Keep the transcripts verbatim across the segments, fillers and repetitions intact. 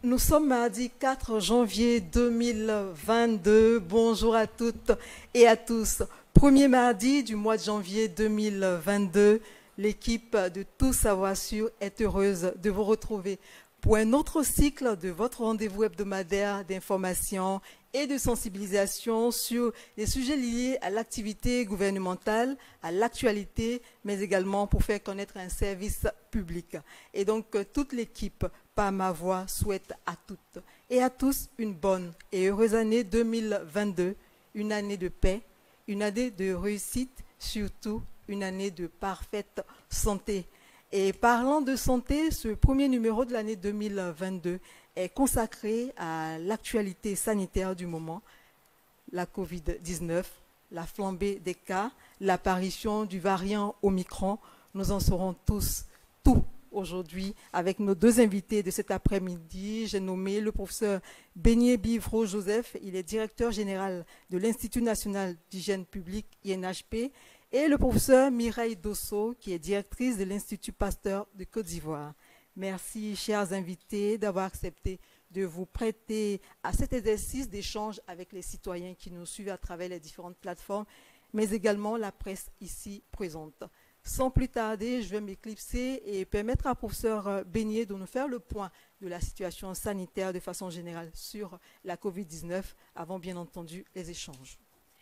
Nous sommes mardi quatre janvier deux mille vingt-deux. Bonjour à toutes et à tous. Premier mardi du mois de janvier deux mille vingt-deux, l'équipe de Tout Savoir Sûr est heureuse de vous retrouver pour un autre cycle de votre rendez-vous hebdomadaire d'information et de sensibilisation sur les sujets liés à l'activité gouvernementale, à l'actualité, mais également pour faire connaître un service public. Et donc, toute l'équipe, par ma voix, souhaite à toutes et à tous une bonne et heureuse année deux mille vingt-deux, une année de paix, une année de réussite, surtout une année de parfaite santé. Et parlant de santé, ce premier numéro de l'année deux mille vingt-deux est consacré à l'actualité sanitaire du moment, la covid dix-neuf, la flambée des cas, l'apparition du variant Omicron. Nous en saurons tous tout aujourd'hui avec nos deux invités de cet après-midi. J'ai nommé le professeur Beignet Bivro Joseph, il est directeur général de l'Institut national d'hygiène publique I N H P, et le professeur Mireille Dosso, qui est directrice de l'Institut Pasteur de Côte d'Ivoire. Merci, chers invités, d'avoir accepté de vous prêter à cet exercice d'échange avec les citoyens qui nous suivent à travers les différentes plateformes, mais également la presse ici présente. Sans plus tarder, je vais m'éclipser et permettre à professeur Beignet de nous faire le point de la situation sanitaire de façon générale sur la covid dix-neuf, avant bien entendu les échanges.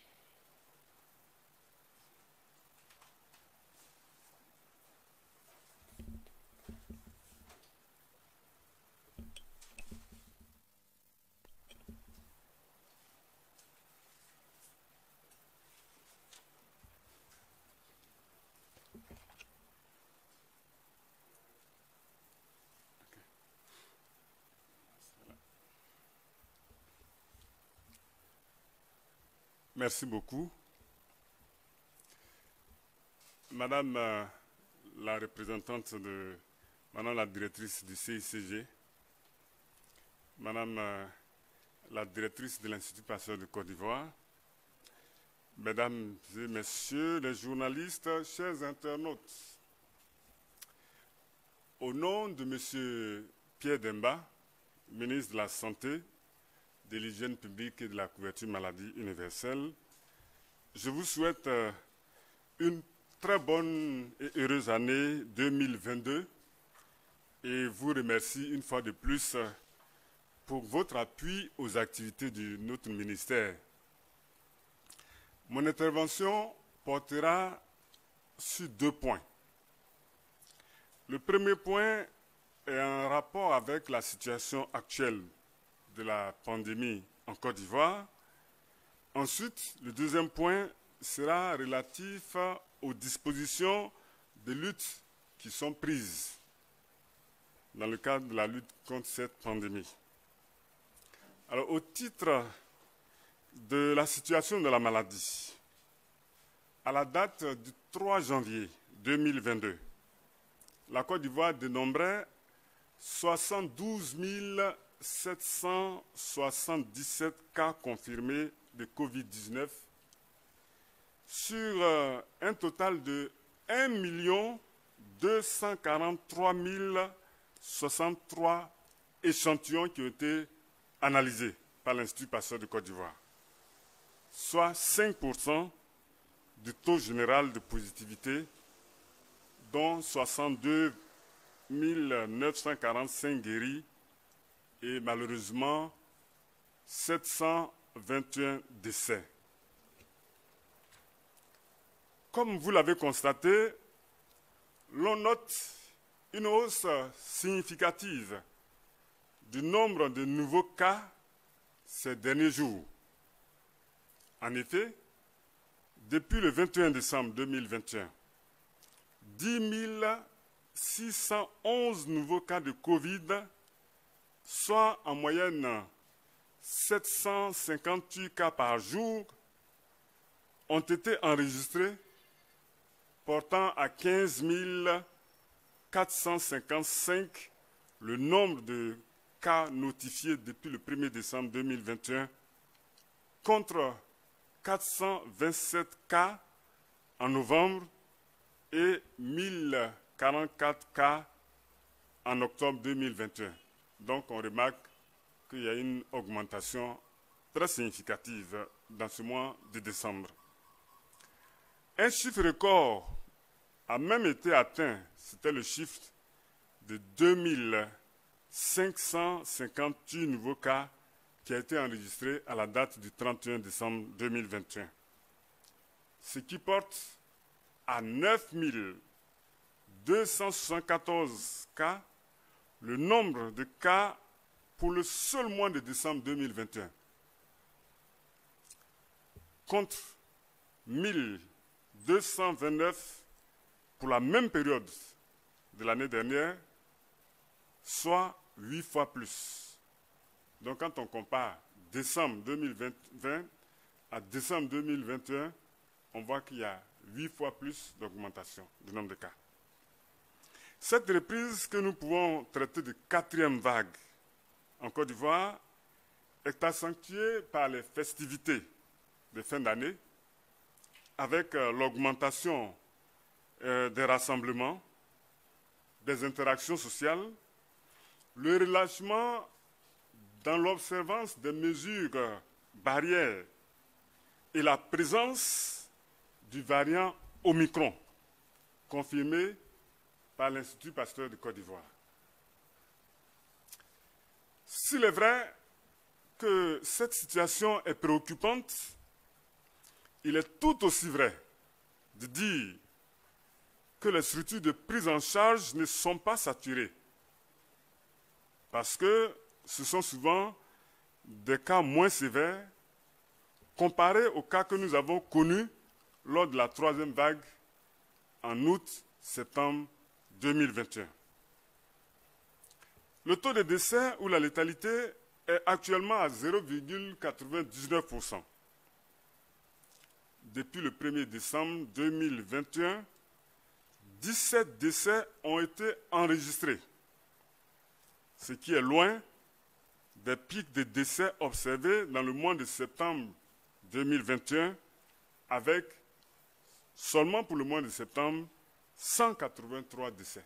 Merci beaucoup. Madame euh, la représentante de, Madame la directrice du C I C G, Madame euh, la directrice de l'Institut Pasteur de Côte d'Ivoire, Mesdames et Messieurs les journalistes, chers internautes, au nom de Monsieur Pierre Demba, ministre de la Santé, de l'hygiène publique et de la couverture maladie universelle, je vous souhaite euh, une très bonne et heureuse année deux mille vingt-deux et vous remercie une fois de plus euh, pour votre appui aux activités de notre ministère. Mon intervention portera sur deux points. Le premier point est en rapport avec la situation actuelle de la pandémie en Côte d'Ivoire. Ensuite, le deuxième point sera relatif aux dispositions de lutte qui sont prises dans le cadre de la lutte contre cette pandémie. Alors, au titre de la situation de la maladie, à la date du trois janvier deux mille vingt-deux, la Côte d'Ivoire dénombrait soixante-douze mille sept cent soixante-dix-sept cas confirmés de covid dix-neuf sur euh, un total de un million deux cent quarante-trois mille soixante-trois échantillons qui ont été analysés par l'Institut Pasteur de Côte d'Ivoire, soit cinq pour cent du taux général de positivité, dont soixante-deux mille neuf cent quarante-cinq guéris et malheureusement sept cent vingt et un décès. Comme vous l'avez constaté, l'on note une hausse significative du nombre de nouveaux cas ces derniers jours. En effet, depuis le vingt et un décembre deux mille vingt et un, dix mille six cent onze nouveaux cas de Covid, soit en moyenne sept cent cinquante-huit cas par jour, ont été enregistrés, portant à quinze mille quatre cent cinquante-cinq le nombre de cas notifiés depuis le premier décembre deux mille vingt et un, contre quatre cent vingt-sept cas en novembre et mille quarante-quatre cas en octobre deux mille vingt et un. Donc on remarque qu'il y a une augmentation très significative dans ce mois de décembre. Un chiffre record a même été atteint, c'était le chiffre de deux mille cinq cent cinquante-huit nouveaux cas qui a été enregistré à la date du trente et un décembre deux mille vingt et un, ce qui porte à neuf mille deux cent soixante-quatorze cas le nombre de cas pour le seul mois de décembre deux mille vingt et un, contre mille deux cent vingt-neuf pour la même période de l'année dernière, soit huit fois plus. Donc quand on compare décembre deux mille vingt à décembre deux mille vingt et un, on voit qu'il y a huit fois plus d'augmentation du nombre de cas. Cette reprise que nous pouvons traiter de quatrième vague en Côte d'Ivoire est accentuée par les festivités de fin d'année, avec euh, l'augmentation euh, des rassemblements, des interactions sociales, le relâchement dans l'observance des mesures barrières et la présence du variant Omicron, confirmé par l'Institut Pasteur de Côte d'Ivoire. S'il est vrai que cette situation est préoccupante, il est tout aussi vrai de dire que les structures de prise en charge ne sont pas saturées, parce que ce sont souvent des cas moins sévères comparés aux cas que nous avons connus lors de la troisième vague en août-septembre deux mille vingt et un. Le taux de décès ou la létalité est actuellement à zéro virgule quatre-vingt-dix-neuf pour cent. Depuis le premier décembre deux mille vingt et un, dix-sept décès ont été enregistrés, ce qui est loin des pics de décès observés dans le mois de septembre deux mille vingt et un, avec seulement pour le mois de septembre cent quatre-vingt-trois décès.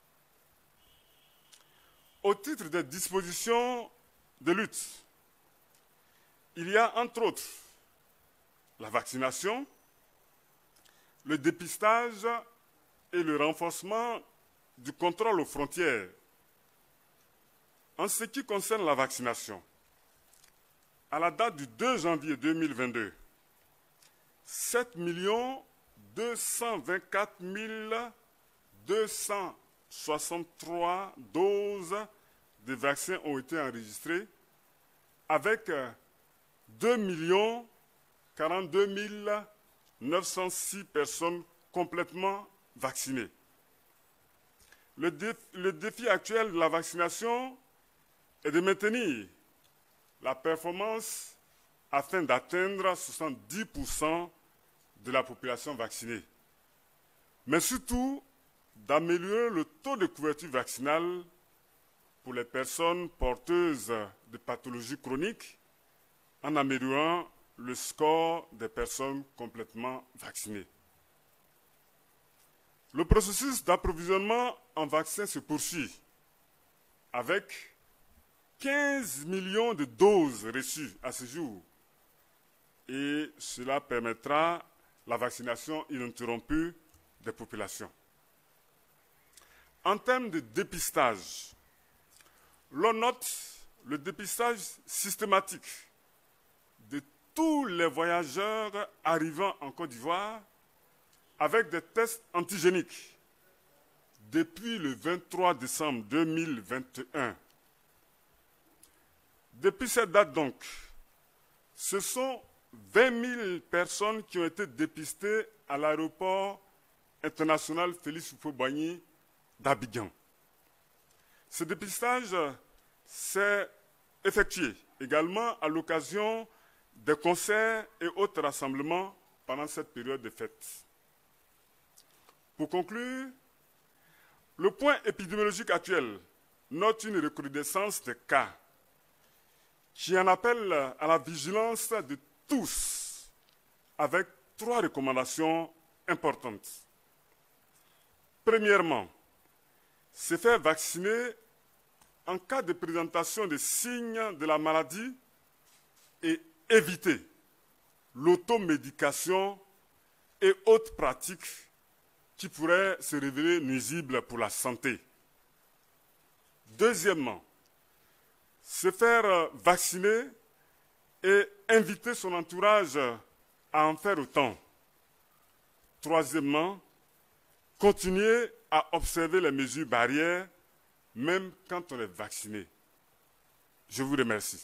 Au titre des dispositions de lutte, il y a entre autres la vaccination, le dépistage et le renforcement du contrôle aux frontières. En ce qui concerne la vaccination, à la date du deux janvier deux mille vingt-deux, sept millions deux cent vingt-quatre mille deux cent soixante-trois doses de vaccins ont été enregistrées, avec deux millions quarante-deux mille neuf cent six personnes complètement vaccinées. Le défi, le défi actuel de la vaccination est de maintenir la performance afin d'atteindre soixante-dix pour cent de la population vaccinée, mais surtout d'améliorer le taux de couverture vaccinale pour les personnes porteuses de pathologies chroniques en améliorant le score des personnes complètement vaccinées. Le processus d'approvisionnement en vaccins se poursuit avec quinze millions de doses reçues à ce jour, et cela permettra la vaccination ininterrompue des populations. En termes de dépistage, l'on note le dépistage systématique de tous les voyageurs arrivant en Côte d'Ivoire avec des tests antigéniques depuis le vingt-trois décembre deux mille vingt et un. Depuis cette date donc, ce sont vingt mille personnes qui ont été dépistées à l'aéroport international Félix Houphouët-Boigny d'Abidjan. Ce dépistage s'est effectué également à l'occasion des concerts et autres rassemblements pendant cette période de fête. Pour conclure, le point épidémiologique actuel note une recrudescence des cas qui en appelle à la vigilance de tous, avec trois recommandations importantes. Premièrement, se faire vacciner en cas de présentation des signes de la maladie et éviter l'automédication et autres pratiques qui pourraient se révéler nuisibles pour la santé. Deuxièmement, se faire vacciner et inviter son entourage à en faire autant. Troisièmement, continuer à observer les mesures barrières, même quand on est vacciné. Je vous remercie.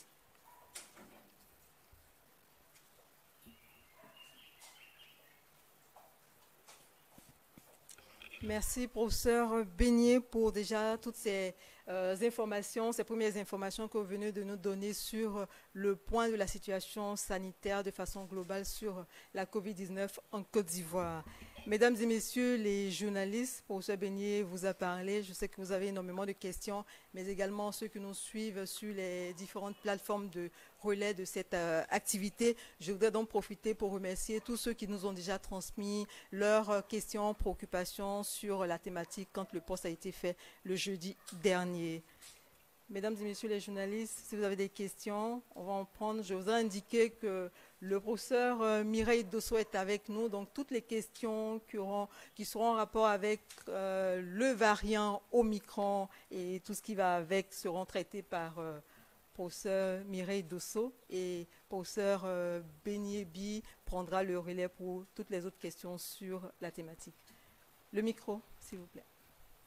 Merci, professeur Beignet, pour déjà toutes ces euh, informations, ces premières informations que vous venez de nous donner sur le point de la situation sanitaire de façon globale sur la COVID dix-neuf en Côte d'Ivoire. Mesdames et messieurs les journalistes, professeur Beignet vous a parlé. Je sais que vous avez énormément de questions, mais également ceux qui nous suivent sur les différentes plateformes de relais de cette euh, activité. Je voudrais donc profiter pour remercier tous ceux qui nous ont déjà transmis leurs questions, préoccupations sur la thématique quand le poste a été fait le jeudi dernier. Mesdames et messieurs les journalistes, si vous avez des questions, on va en prendre. Je vous ai indiqué que le professeur euh, Mireille Dosso est avec nous, donc toutes les questions qui, auront, qui seront en rapport avec euh, le variant Omicron et tout ce qui va avec seront traitées par euh, professeur Mireille Dosso, et professeur euh, Beignet Bi prendra le relais pour toutes les autres questions sur la thématique. Le micro, s'il vous plaît.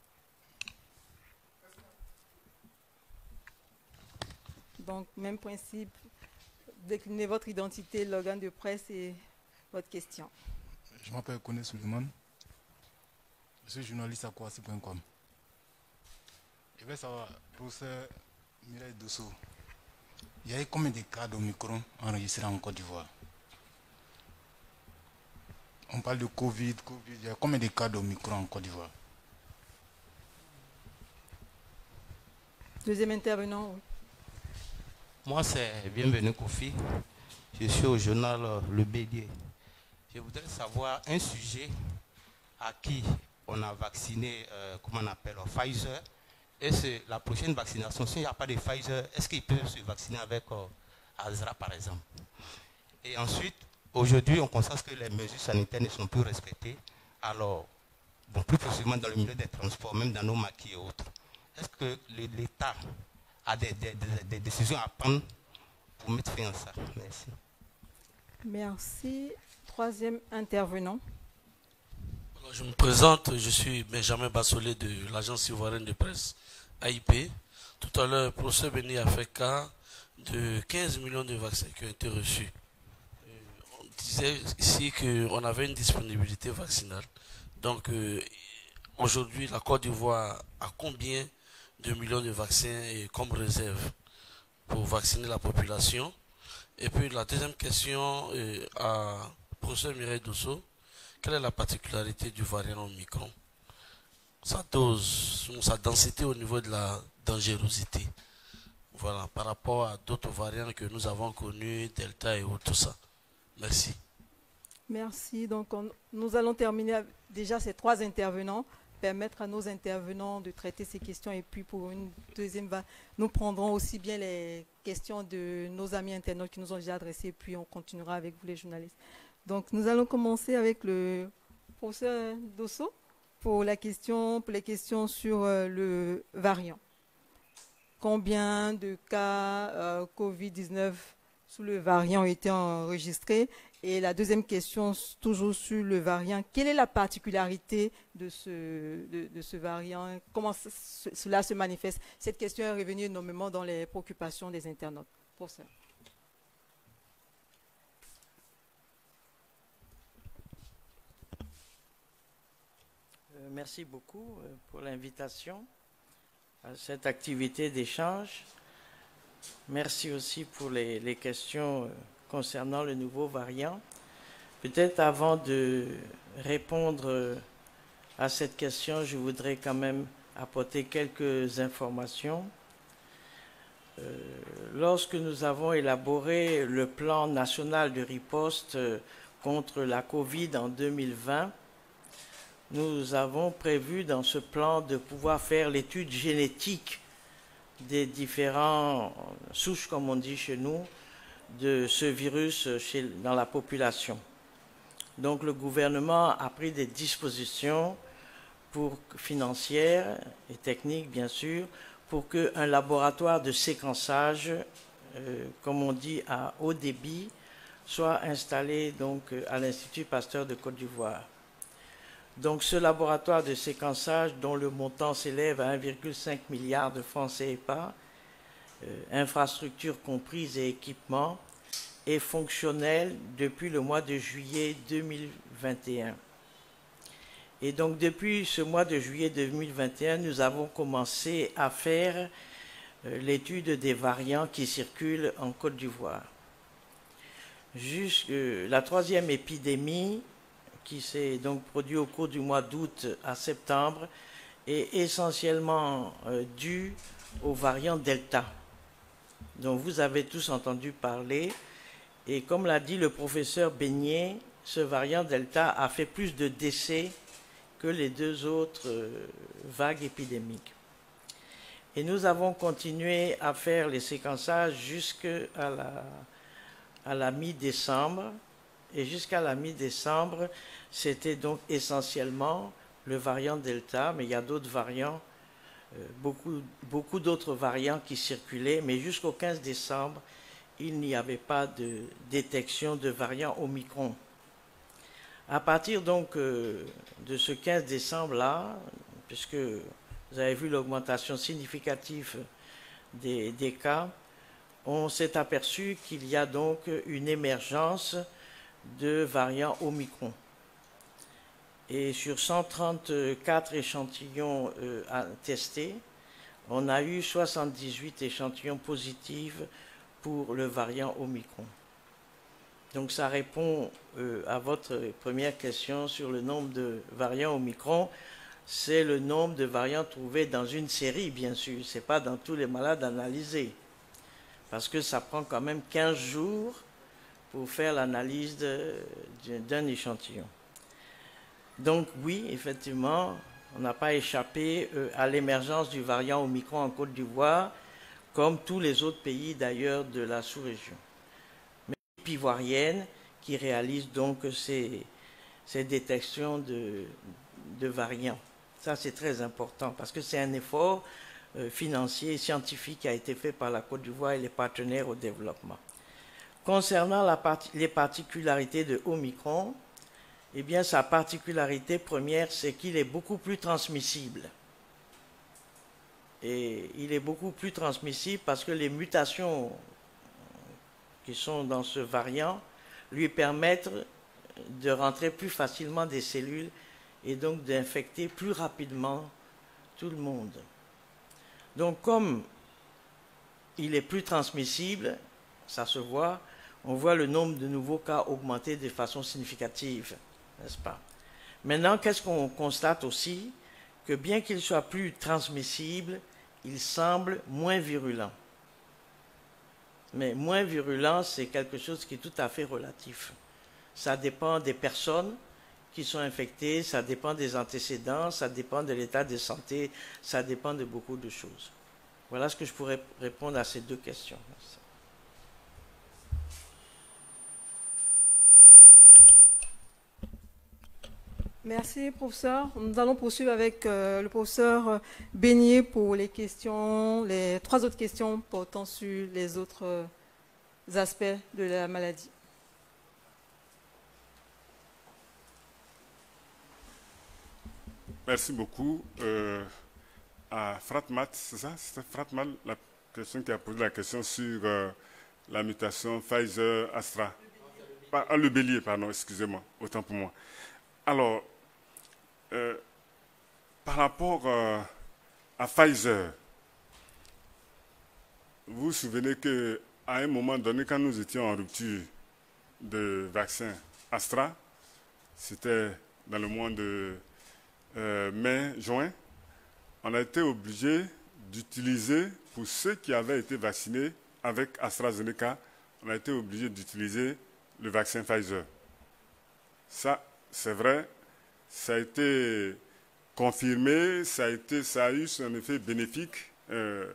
Donc, même principe, déclinez votre identité, l'organe de presse et votre question. Je m'appelle Kone Suleiman. Je suis journaliste à Kouassi point com. Je vais savoir, professeur Mireille Dosso, il y a eu combien de cas d'Omicron enregistrés en Côte d'Ivoire? On parle de Covid, Covid, il y a combien de cas d'Omicron en Côte d'Ivoire? Deuxième intervenant, oui. Moi, c'est Bienvenu Kofi. Je suis au journal euh, Le Bélier. Je voudrais savoir un sujet à qui on a vacciné, euh, comment on appelle, Pfizer. Et c'est la prochaine vaccination. S'il n'y a pas de Pfizer, est-ce qu'ils peuvent se vacciner avec euh, Astra, par exemple? Et ensuite, aujourd'hui, on constate que les mesures sanitaires ne sont plus respectées. Alors, bon, plus précisément dans le milieu des transports, même dans nos maquis et autres. Est-ce que l'État a des, des, des, des décisions à prendre pour mettre fin à ça? Merci. Merci. Troisième intervenant. Alors, je me présente, je suis Benjamin Bassolé de l'agence ivoirienne de presse A I P. Tout à l'heure, le professeur Beignet a fait cas de quinze millions de vaccins qui ont été reçus. On disait ici qu'on avait une disponibilité vaccinale. Donc, euh, aujourd'hui, la Côte d'Ivoire a combien de millions de vaccins et comme réserve pour vacciner la population? Et puis la deuxième question euh, à professeur Mireille Dosso, quelle est la particularité du variant Omicron? Sa dose, sa densité au niveau de la dangerosité, voilà, par rapport à d'autres variants que nous avons connus, Delta et autres, tout ça. Merci. Merci. Donc on, nous allons terminer déjà ces trois intervenants, permettre à nos intervenants de traiter ces questions, et puis pour une deuxième va, nous prendrons aussi bien les questions de nos amis internautes qui nous ont déjà adressées, puis on continuera avec vous les journalistes. Donc nous allons commencer avec le professeur Dosso pour, la question, pour les questions sur euh, le variant. Combien de cas euh, COVID dix-neuf sous le variant ont été enregistrés? Et la deuxième question, toujours sur le variant, quelle est la particularité de ce, de, de ce variant? Comment ce, cela se manifeste? Cette question est revenue énormément dans les préoccupations des internautes. Pour ça. Euh, merci beaucoup euh, pour l'invitation à cette activité d'échange. Merci aussi pour les, les questions euh, concernant le nouveau variant. Peut-être avant de répondre à cette question, je voudrais quand même apporter quelques informations. Euh, lorsque nous avons élaboré le plan national de riposte contre la COVID en deux mille vingt, nous avons prévu dans ce plan de pouvoir faire l'étude génétique des différentes souches, comme on dit chez nous, de ce virus chez, dans la population. Donc le gouvernement a pris des dispositions pour, financières et techniques, bien sûr, pour qu'un laboratoire de séquençage, euh, comme on dit, à haut débit, soit installé donc, à l'Institut Pasteur de Côte d'Ivoire. Donc ce laboratoire de séquençage, dont le montant s'élève à un virgule cinq milliard de francs C F A, euh, infrastructures comprises et équipements, est fonctionnel depuis le mois de juillet deux mille vingt et un. Et donc depuis ce mois de juillet deux mille vingt et un, nous avons commencé à faire euh, l'étude des variants qui circulent en Côte d'Ivoire. Jusque euh, la troisième épidémie, qui s'est donc produite au cours du mois d'août à septembre, est essentiellement euh, due au variant Delta, dont vous avez tous entendu parler. Et comme l'a dit le professeur Beignet, ce variant Delta a fait plus de décès que les deux autres euh, vagues épidémiques. Et nous avons continué à faire les séquençages jusqu'à la, à la mi-décembre. Et jusqu'à la mi-décembre, c'était donc essentiellement le variant Delta, mais il y a d'autres variants, euh, beaucoup, beaucoup d'autres variants qui circulaient, mais jusqu'au quinze décembre, il n'y avait pas de détection de variant Omicron. À partir donc euh, de ce quinze décembre-là, puisque vous avez vu l'augmentation significative des, des cas, on s'est aperçu qu'il y a donc une émergence de variants Omicron. Et sur cent trente-quatre échantillons euh, testés, on a eu soixante-dix-huit échantillons positifs pour le variant Omicron. Donc ça répond euh, à votre première question sur le nombre de variants Omicron. C'est le nombre de variants trouvés dans une série, bien sûr. Ce n'est pas dans tous les malades analysés. Parce que ça prend quand même quinze jours pour faire l'analyse d'un échantillon. Donc oui, effectivement, on n'a pas échappé euh, à l'émergence du variant Omicron en Côte d'Ivoire, comme tous les autres pays d'ailleurs de la sous-région. Mais l'équipe ivoirienne qui réalise donc ces, ces détections de, de variants. Ça, c'est très important parce que c'est un effort euh, financier et scientifique qui a été fait par la Côte d'Ivoire et les partenaires au développement. Concernant la part, les particularités de Omicron, eh bien, sa particularité première, c'est qu'il est beaucoup plus transmissible. Et il est beaucoup plus transmissible parce que les mutations qui sont dans ce variant lui permettent de rentrer plus facilement des cellules et donc d'infecter plus rapidement tout le monde. Donc, comme il est plus transmissible, ça se voit, on voit le nombre de nouveaux cas augmenter de façon significative, n'est-ce pas? Maintenant, qu'est-ce qu'on constate aussi? Que bien qu'il soit plus transmissible, il semble moins virulent. Mais moins virulent, c'est quelque chose qui est tout à fait relatif. Ça dépend des personnes qui sont infectées, ça dépend des antécédents, ça dépend de l'état de santé, ça dépend de beaucoup de choses. Voilà ce que je pourrais répondre à ces deux questions. Merci. Merci, professeur. Nous allons poursuivre avec euh, le professeur Beignet pour les questions, les trois autres questions portant sur les autres euh, aspects de la maladie. Merci beaucoup. Euh, à Fratmat, c'est ça? C'était Fratmat, la question qui a posé la question sur euh, la mutation Pfizer-Astra. Ah, le bélier, pardon, excusez-moi, autant pour moi. Alors, euh, par rapport euh, à Pfizer, vous vous souvenez qu'à un moment donné, quand nous étions en rupture de vaccin Astra, c'était dans le mois de euh, mai, juin, on a été obligé d'utiliser, pour ceux qui avaient été vaccinés avec AstraZeneca, on a été obligé d'utiliser le vaccin Pfizer. Ça, c'est vrai, ça a été confirmé, ça a, été, ça a eu son effet bénéfique. Euh,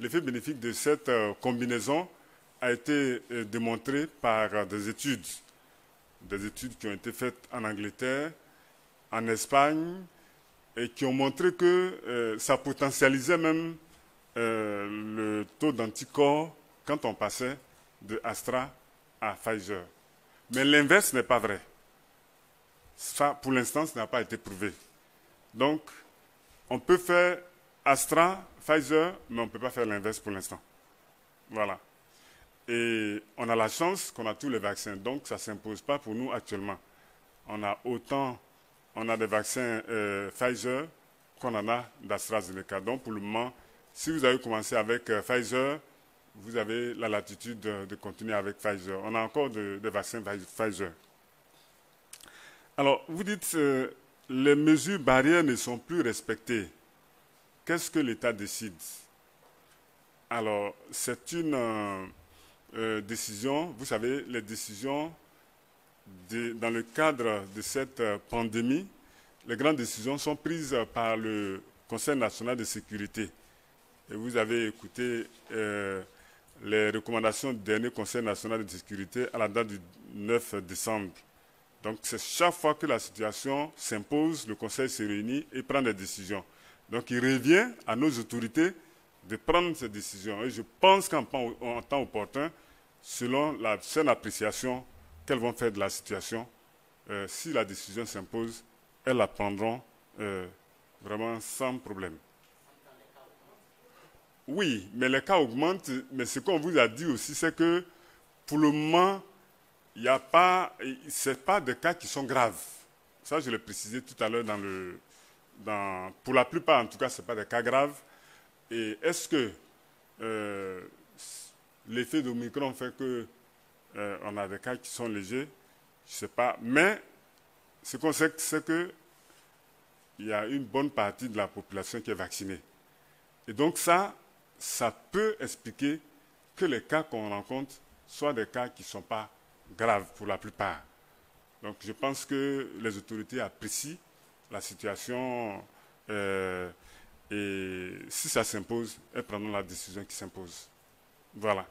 l'effet bénéfique de cette euh, combinaison a été euh, démontré par euh, des études, des études qui ont été faites en Angleterre, en Espagne, et qui ont montré que euh, ça potentialisait même euh, le taux d'anticorps quand on passait de Astra à Pfizer. Mais l'inverse n'est pas vrai. Ça, pour l'instant, ça n'a pas été prouvé. Donc, on peut faire Astra, Pfizer, mais on ne peut pas faire l'inverse pour l'instant. Voilà. Et on a la chance qu'on a tous les vaccins, donc ça ne s'impose pas pour nous actuellement. On a autant, on a des vaccins euh, Pfizer qu'on en a d'AstraZeneca. Donc, pour le moment, si vous avez commencé avec euh, Pfizer, vous avez la latitude de, de continuer avec Pfizer. On a encore des de vaccins Pfizer. Alors, vous dites, euh, les mesures barrières ne sont plus respectées. Qu'est-ce que l'État décide? Alors, c'est une euh, euh, décision, vous savez, les décisions de, dans le cadre de cette euh, pandémie, les grandes décisions sont prises par le Conseil national de sécurité. Et vous avez écouté euh, les recommandations du dernier Conseil national de sécurité à la date du neuf décembre. Donc, c'est chaque fois que la situation s'impose, le Conseil se réunit et prend des décisions. Donc, il revient à nos autorités de prendre ces décisions. Et je pense qu'en temps opportun, selon la saine appréciation qu'elles vont faire de la situation, euh, si la décision s'impose, elles la prendront euh, vraiment sans problème. Oui, mais les cas augmentent. Mais ce qu'on vous a dit aussi, c'est que pour le moment, il n'y a pas, ce n'est pas des cas qui sont graves. Ça, je l'ai précisé tout à l'heure dans le, dans, pour la plupart, en tout cas, ce n'est pas des cas graves. Et est-ce que euh, l'effet d'Omicron fait qu'on euh, a des cas qui sont légers? Je ne sais pas. Mais ce qu'on sait, c'est qu'il y a une bonne partie de la population qui est vaccinée. Et donc ça, ça peut expliquer que les cas qu'on rencontre soient des cas qui ne sont pas graves pour la plupart. Donc je pense que les autorités apprécient la situation euh, et si ça s'impose, elles prendront la décision qui s'impose. Voilà.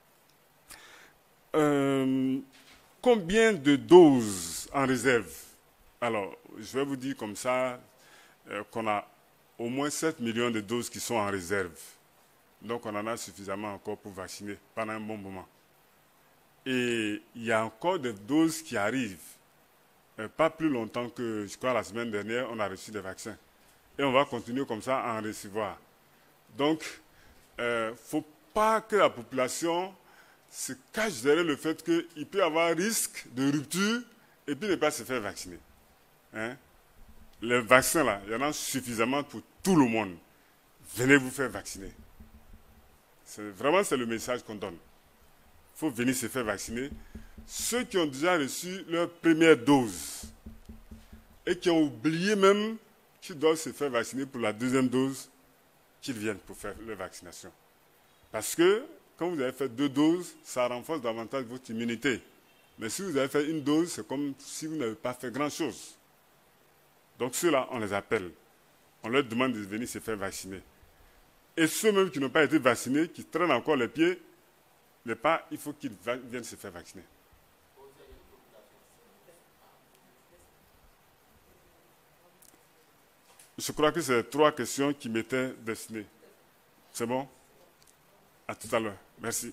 Euh, combien de doses en réserve? Alors, je vais vous dire comme ça euh, qu'on a au moins sept millions de doses qui sont en réserve. Donc on en a suffisamment encore pour vacciner pendant un bon moment. Et il y a encore des doses qui arrivent. Euh, pas plus longtemps que, je crois, la semaine dernière, on a reçu des vaccins. Et on va continuer comme ça à en recevoir. Donc, il euh, ne faut pas que la population se cache derrière le fait qu'il peut y avoir risque de rupture et puis ne pas se faire vacciner. Hein? Les vaccins, là, il y en a suffisamment pour tout le monde. Venez vous faire vacciner. C'est, vraiment, c'est le message qu'on donne. Il faut venir se faire vacciner. Ceux qui ont déjà reçu leur première dose et qui ont oublié même qu'ils doivent se faire vacciner pour la deuxième dose, qu'ils viennent pour faire leur vaccination. Parce que quand vous avez fait deux doses, ça renforce davantage votre immunité. Mais si vous avez fait une dose, c'est comme si vous n'avez pas fait grand-chose. Donc ceux-là, on les appelle. On leur demande de venir se faire vacciner. Et ceux même qui n'ont pas été vaccinés, qui traînent encore les pieds, mais pas, il faut qu'ils viennent se faire vacciner. Je crois que c'est trois questions qui m'étaient destinées. C'est bon? À tout à l'heure. Merci.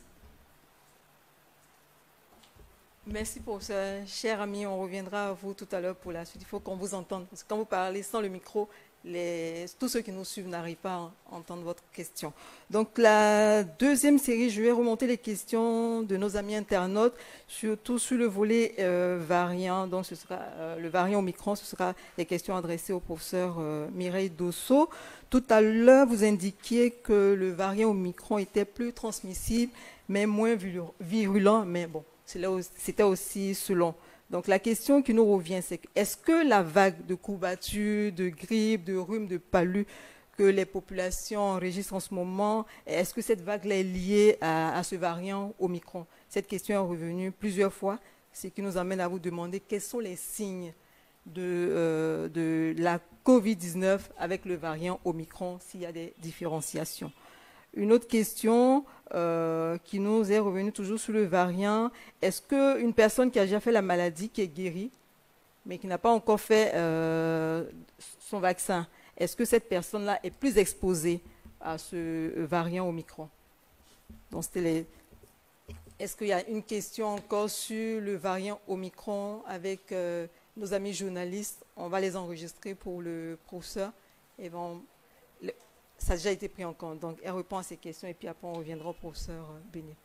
Merci pour ça, cher ami. On reviendra à vous tout à l'heure pour la suite. Il faut qu'on vous entende. Parce que quand vous parlez sans le micro, les, tous ceux qui nous suivent n'arrivent pas à entendre votre question. Donc, la deuxième série, je vais remonter les questions de nos amis internautes, surtout sur le volet euh, variant. Donc, ce sera euh, le variant Omicron. Ce sera les questions adressées au professeur euh, Mireille Dosso. Tout à l'heure, vous indiquiez que le variant Omicron était plus transmissible, mais moins virulent. Mais bon, c'était aussi selon. Donc la question qui nous revient, c'est est-ce que la vague de courbatures, de grippe, de rhume, de palu que les populations enregistrent en ce moment, est-ce que cette vague-là est liée à, à ce variant Omicron? Cette question est revenue plusieurs fois, ce qui nous amène à vous demander quels sont les signes de, euh, de la COVID dix-neuf avec le variant Omicron, s'il y a des différenciations. Une autre question euh, qui nous est revenue toujours sur le variant. Est-ce qu'une personne qui a déjà fait la maladie, qui est guérie, mais qui n'a pas encore fait euh, son vaccin, est-ce que cette personne-là est plus exposée à ce variant Omicron? Donc, c'était les... Est-ce qu'il y a une question encore sur le variant Omicron avec euh, nos amis journalistes? On va les enregistrer pour le professeur. Et bon, le... Ça a déjà été pris en compte. Donc, elle répond à ces questions et puis après, on reviendra au professeur Bénier.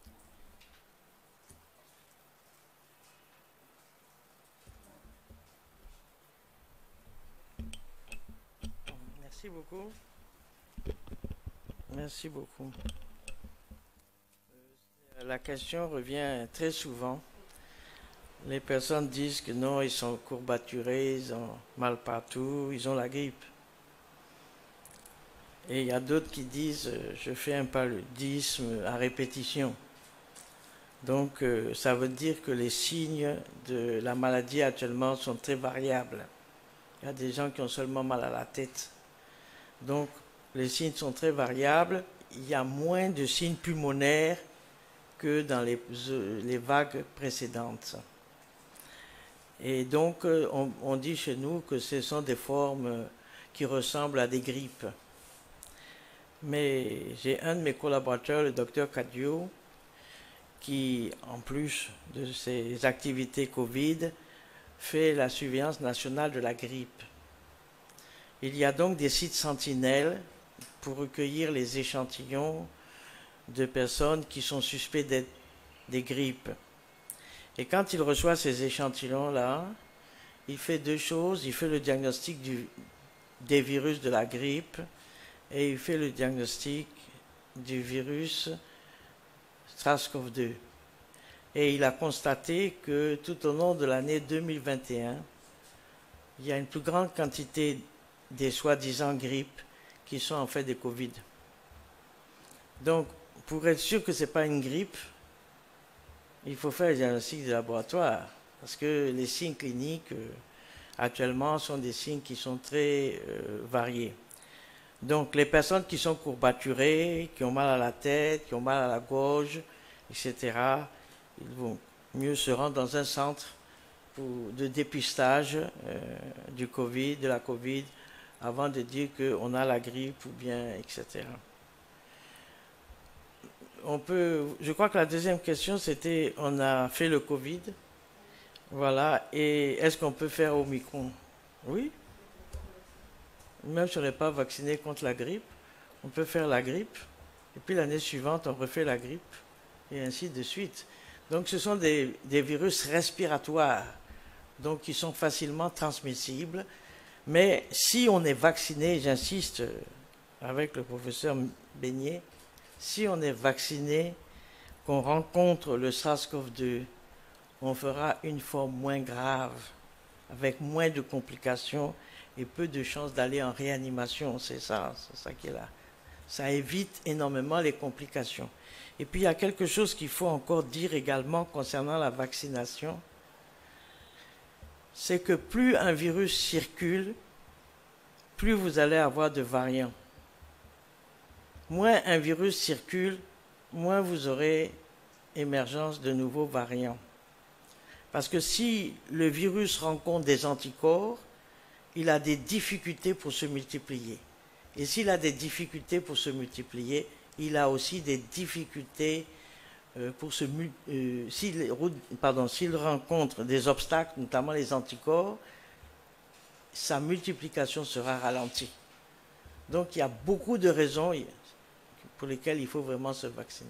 Merci beaucoup. Merci beaucoup. La question revient très souvent. Les personnes disent que non, ils sont courbaturés, ils ont mal partout, ils ont la grippe. Et il y a d'autres qui disent, je fais un paludisme à répétition. Donc, euh, ça veut dire que les signes de la maladie actuellement sont très variables. Il y a des gens qui ont seulement mal à la tête. Donc, les signes sont très variables. Il y a moins de signes pulmonaires que dans les, les vagues précédentes. Et donc, on, on dit chez nous que ce sont des formes qui ressemblent à des grippes. Mais j'ai un de mes collaborateurs, le docteur Cadio, qui, en plus de ses activités Covid, fait la surveillance nationale de la grippe. Il y a donc des sites sentinelles pour recueillir les échantillons de personnes qui sont suspectes d'être des grippes. Et quand il reçoit ces échantillons-là, il fait deux choses. Il fait le diagnostic du, des virus de la grippe et il fait le diagnostic du virus SARS-CoV deux. Et il a constaté que tout au long de l'année deux mille vingt et un, il y a une plus grande quantité des soi-disant grippes qui sont en fait des Covid. Donc, pour être sûr que ce n'est pas une grippe, il faut faire le diagnostic de laboratoire, parce que les signes cliniques euh, actuellement sont des signes qui sont très euh, variés. Donc, les personnes qui sont courbaturées, qui ont mal à la tête, qui ont mal à la gorge, et cetera, ils vont mieux se rendre dans un centre pour, de dépistage euh, du Covid, de la Covid, avant de dire qu'on a la grippe ou bien, et cetera. On peut, je crois que la deuxième question, c'était, on a fait le Covid, voilà, et est-ce qu'on peut faire Omicron? Oui. Même si on n'est pas vacciné contre la grippe, on peut faire la grippe, et puis l'année suivante, on refait la grippe, et ainsi de suite. Donc, ce sont des, des virus respiratoires, donc qui sont facilement transmissibles, mais si on est vacciné, j'insiste avec le professeur Bénier, si on est vacciné, qu'on rencontre le SARS-CoV deux, on fera une forme moins grave, avec moins de complications et peu de chances d'aller en réanimation. C'est ça, c'est ça qui est là. Ça évite énormément les complications. Et puis il y a quelque chose qu'il faut encore dire également concernant la vaccination, c'est que plus un virus circule, plus vous allez avoir de variants. Moins un virus circule, moins vous aurez émergence de nouveaux variants. Parce que si le virus rencontre des anticorps, il a des difficultés pour se multiplier. Et s'il a des difficultés pour se multiplier, il a aussi des difficultés euh, pour se euh, s'il, pardon, s'il rencontre des obstacles, notamment les anticorps, sa multiplication sera ralentie. Donc il y a beaucoup de raisons pour lesquelles il faut vraiment se vacciner.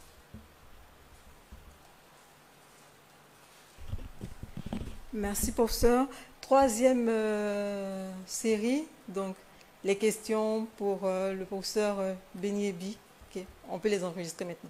Merci, professeur. Troisième euh, série, donc les questions pour euh, le professeur euh, Beniebi. Okay. On peut les enregistrer maintenant.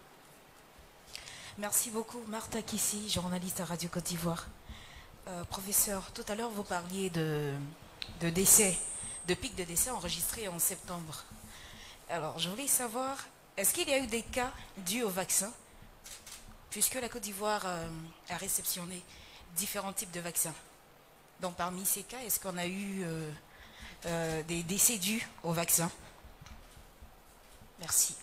Merci beaucoup, Martha Kissi, journaliste à Radio Côte d'Ivoire. Euh, professeur, tout à l'heure vous parliez de, de décès, de pics de décès enregistrés en septembre. Alors, je voulais savoir, est-ce qu'il y a eu des cas dus au vaccin, puisque la Côte d'Ivoire euh, a réceptionné différents types de vaccins. Donc, parmi ces cas, est-ce qu'on a eu euh, euh, des décès dus au vaccin? Merci.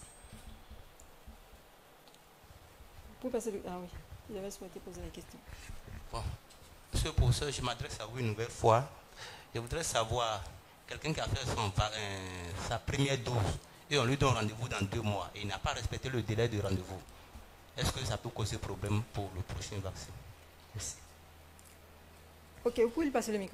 Vous pouvez passer le... Ah oui, il avait souhaité poser la question. Bon, monsieur le professeur, je m'adresse à vous une nouvelle fois. Je voudrais savoir, quelqu'un qui a fait son, euh, sa première dose et on lui donne rendez-vous dans deux mois et il n'a pas respecté le délai de rendez-vous, est-ce que ça peut causer problème pour le prochain vaccin? Merci. Ok, vous pouvez lui passer le micro.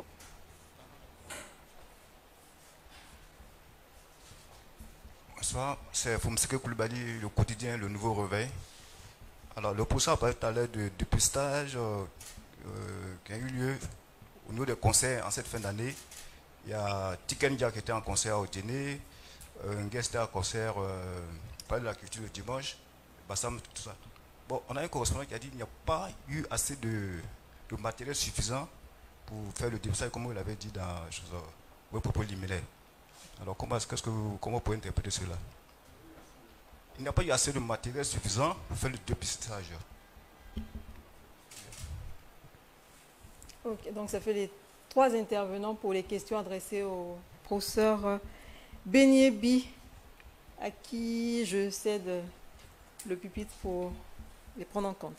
Bonsoir, c'est Fomseke Koulibaly, le quotidien Le Nouveau Réveil. Alors, le professeur a parlé tout à l'heure de dépistage euh, euh, qui a eu lieu au niveau des concerts en cette fin d'année. Il y a Tikendia qui était en concert au dîner, euh, Nguest était en concert, euh, parler de la culture le dimanche, Bassam, tout ça. Bon, on a un correspondant qui a dit qu'il n'y a pas eu assez de, de matériel suffisant pour faire le dépistage, comme vous l'avez dit dans euh, vos propos liminaires. Alors, comment, qu'est-ce que vous, comment vous pouvez interpréter cela? Il n'y a pas eu assez de matériel suffisant pour faire le dépistage. Ok, donc ça fait les trois intervenants pour les questions adressées au professeur Beniebi, à qui je cède le pupitre pour les prendre en compte.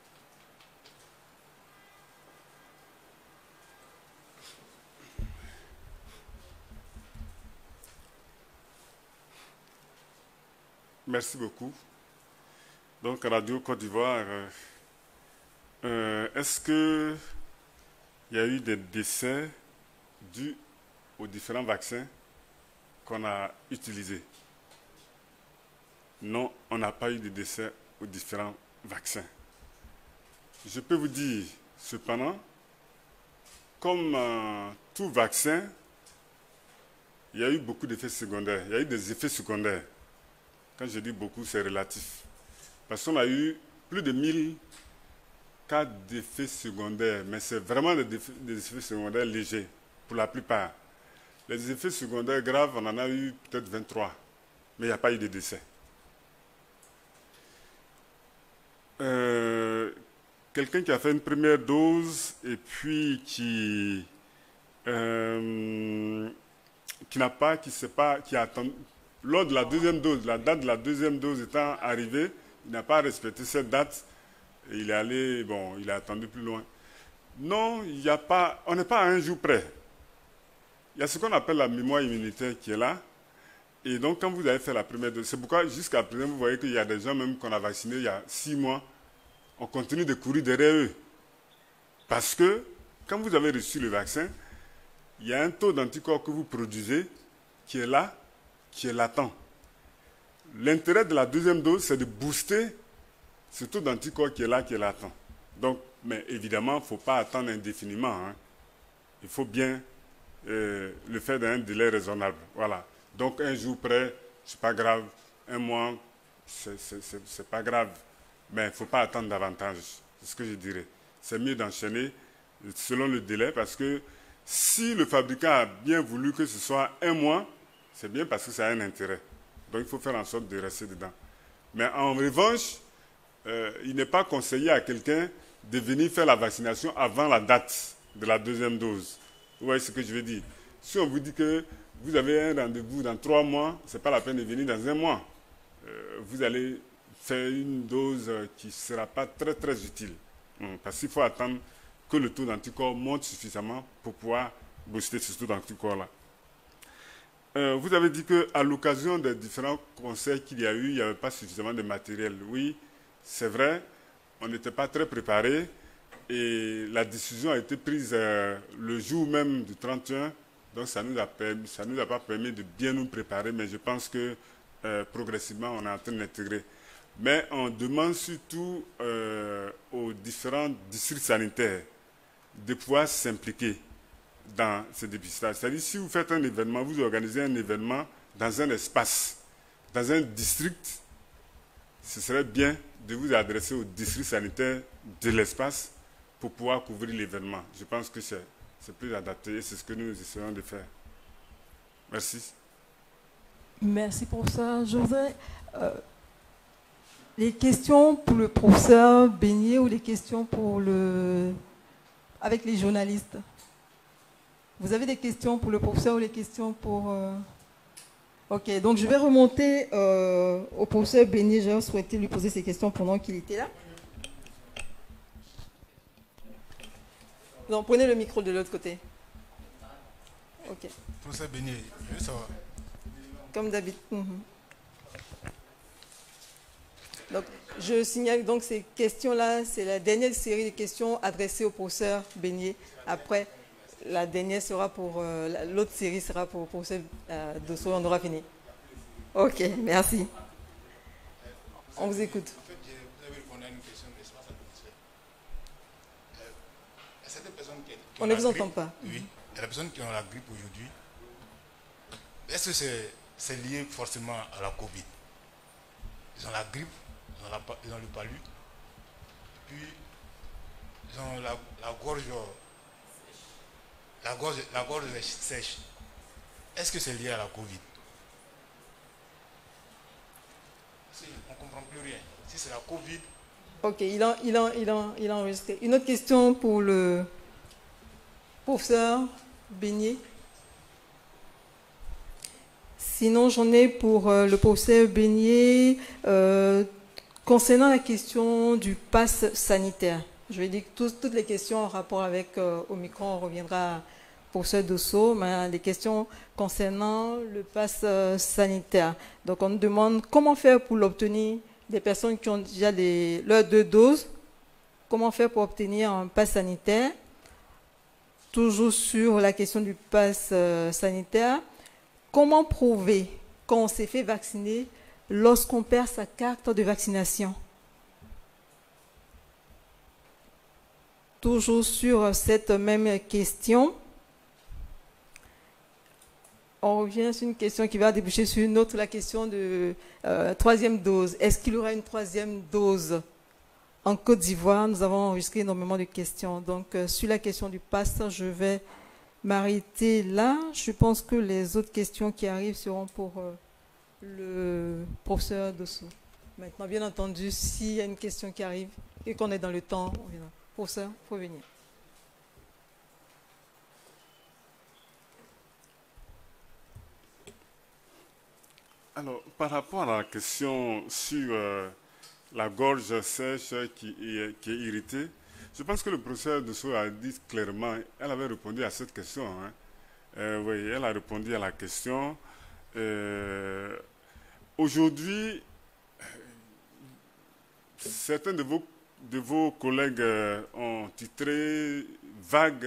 Merci beaucoup. Donc, Radio Côte d'Ivoire, euh, euh, est-ce qu'il y a eu des décès dus aux différents vaccins qu'on a utilisés? Non, on n'a pas eu de décès aux différents vaccins. Je peux vous dire, cependant, comme euh, tout vaccin, il y a eu beaucoup d'effets secondaires. Il y a eu des effets secondaires. Quand je dis beaucoup, c'est relatif. Parce qu'on a eu plus de mille cas d'effets secondaires, mais c'est vraiment des effets, des effets secondaires légers, pour la plupart. Les effets secondaires graves, on en a eu peut-être vingt-trois, mais il n'y a pas eu de décès. Euh, Quelqu'un qui a fait une première dose et puis qui, euh, qui n'a pas, qui sait pas, qui a attendu... Lors de la deuxième dose, la date de la deuxième dose étant arrivée, il n'a pas respecté cette date et il est allé, bon, il a attendu plus loin. Non, il n'y a pas, on n'est pas à un jour près. Il y a ce qu'on appelle la mémoire immunitaire qui est là. Et donc, quand vous avez fait la première dose, c'est pourquoi jusqu'à présent, vous voyez qu'il y a des gens même qu'on a vaccinés il y a six mois, on continue de courir derrière eux. Parce que, quand vous avez reçu le vaccin, il y a un taux d'anticorps que vous produisez qui est là, qui est latent. L'intérêt de la deuxième dose, c'est de booster ce taux d'anticorps qui est là, qui est latent. Donc, mais évidemment, il ne faut pas attendre indéfiniment. Hein. Il faut bien euh, le faire dans un délai raisonnable. Voilà. Donc, un jour près, ce n'est pas grave. Un mois, ce n'est pas grave. Mais il ne faut pas attendre davantage. C'est ce que je dirais. C'est mieux d'enchaîner selon le délai parce que si le fabricant a bien voulu que ce soit un mois, c'est bien parce que ça a un intérêt. Donc, il faut faire en sorte de rester dedans. Mais en revanche, euh, il n'est pas conseillé à quelqu'un de venir faire la vaccination avant la date de la deuxième dose. Vous voyez ce que je veux dire? Si on vous dit que vous avez un rendez-vous dans trois mois, ce n'est pas la peine de venir dans un mois. Euh, vous allez faire une dose qui ne sera pas très, très utile. Hum, parce qu'il faut attendre que le taux d'anticorps monte suffisamment pour pouvoir booster ce taux d'anticorps-là. Euh, vous avez dit qu'à l'occasion des différents concerts qu'il y a eu, il n'y avait pas suffisamment de matériel. Oui, c'est vrai, on n'était pas très préparés et la décision a été prise euh, le jour même du trente et un, donc ça ne nous, nous a pas permis de bien nous préparer, mais je pense que euh, progressivement, on est en train d'intégrer. Mais on demande surtout euh, aux différents districts sanitaires de pouvoir s'impliquer dans ce dépistage. C'est-à-dire, si vous faites un événement, vous organisez un événement dans un espace, dans un district, ce serait bien de vous adresser au district sanitaire de l'espace pour pouvoir couvrir l'événement. Je pense que c'est plus adapté et c'est ce que nous essayons de faire. Merci. Merci pour ça. Je voudrais... Euh, les questions pour le professeur Beignet ou les questions pour le... avec les journalistes? Vous avez des questions pour le professeur ou les questions pour... Euh... Ok, donc je vais remonter euh, au professeur Béni. J'ai souhaité lui poser ces questions pendant qu'il était là. Donc, prenez le micro de l'autre côté. Ok. Professeur Béni, je veux savoir. Comme d'habitude. Mm-hmm. Donc, je signale donc ces questions-là, c'est la dernière série de questions adressées au professeur Beignet. Après, la dernière sera pour, euh, l'autre série sera pour le professeur euh, Dosso, on aura fini. Ok, merci. On vous écoute. En fait, vous avez répondu à une question, mais ce n'est pas ça le ministère. Il y a certaines personnes qui, qui On ne vous entend pas. Oui, il y a des personnes qui ont la grippe aujourd'hui. Est-ce que c'est c'est lié forcément à la Covid? Ils ont la grippe, ils ont, la, ils ont le palu, puis ils ont la, la gorge, la gorge, la gorge sèche. Est-ce que c'est lié à la Covid? On ne comprend plus rien. Si c'est la Covid. Ok, il a, il, a, il, a, il a enregistré. Une autre question pour le professeur Beignet. Sinon, j'en ai pour euh, le professeur Beignet euh, concernant la question du pass sanitaire. Je vais dire que tous, toutes les questions en rapport avec euh, Omicron, on reviendra au professeur Dosso, mais les questions concernant le pass euh, sanitaire. Donc, on nous demande comment faire pour l'obtenir des personnes qui ont déjà les, leurs deux doses, comment faire pour obtenir un pass sanitaire. Toujours sur la question du pass euh, sanitaire. Comment prouver qu'on s'est fait vacciner lorsqu'on perd sa carte de vaccination? Toujours sur cette même question, on revient sur une question qui va déboucher sur une autre, la question de euh, troisième dose. Est-ce qu'il y aura une troisième dose en Côte d'Ivoire? Nous avons enregistré énormément de questions. Donc, euh, sur la question du pass, je vais m'arrêter là. Je pense que les autres questions qui arrivent seront pour euh, le professeur Dosso. Maintenant, bien entendu, s'il y a une question qui arrive et qu'on est dans le temps, on viendra. Professeur, il faut venir. Alors, par rapport à la question sur euh, la gorge sèche qui est, qui est irritée, je pense que le professeur Dosso a dit clairement, elle avait répondu à cette question. Hein. Euh, oui, elle a répondu à la question. Euh, Aujourd'hui, certains de vos, de vos collègues ont titré vague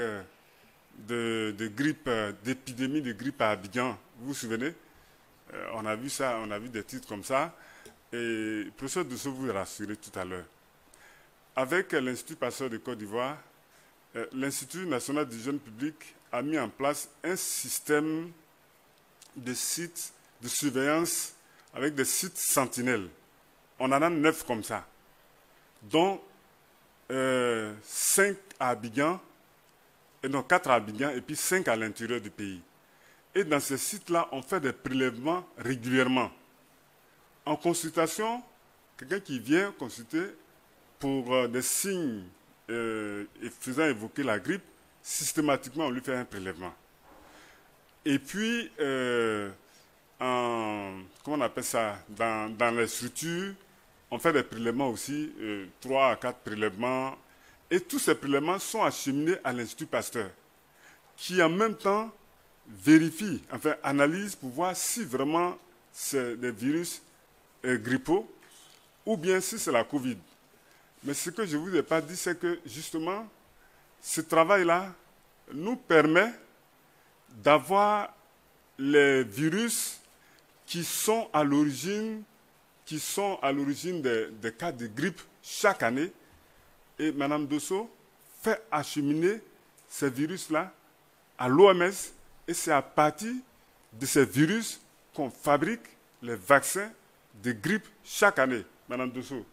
de, de grippe, d'épidémie de grippe à Abidjan. Vous vous souvenez? euh, On a vu ça, on a vu des titres comme ça. Et le professeur Dosso vous rassurer tout à l'heure. Avec l'Institut Pasteur de Côte d'Ivoire, euh, l'Institut national du jeune public a mis en place un système de sites de surveillance avec des sites sentinelles. On en a neuf comme ça, dont euh, cinq à Abidjan, et non quatre à Abidjan, et puis cinq à l'intérieur du pays. Et dans ces sites-là, on fait des prélèvements régulièrement. En consultation, quelqu'un qui vient consulter pour euh, des signes euh, faisant évoquer la grippe, systématiquement, on lui fait un prélèvement. Et puis, euh, en, comment on appelle ça, dans, dans les structures, on fait des prélèvements aussi, euh, trois à quatre prélèvements. Et tous ces prélèvements sont acheminés à l'Institut Pasteur, qui en même temps vérifie, enfin analyse pour voir si vraiment c'est des virus euh, grippaux ou bien si c'est la Covid. Mais ce que je ne vous ai pas dit, c'est que justement, ce travail-là nous permet d'avoir les virus qui sont à l'origine, qui sont à l'origine des, des cas de grippe chaque année. Et Mme Dosso fait acheminer ces virus-là à l'O M S et c'est à partir de ces virus qu'on fabrique les vaccins de grippe chaque année, Mme Dosso.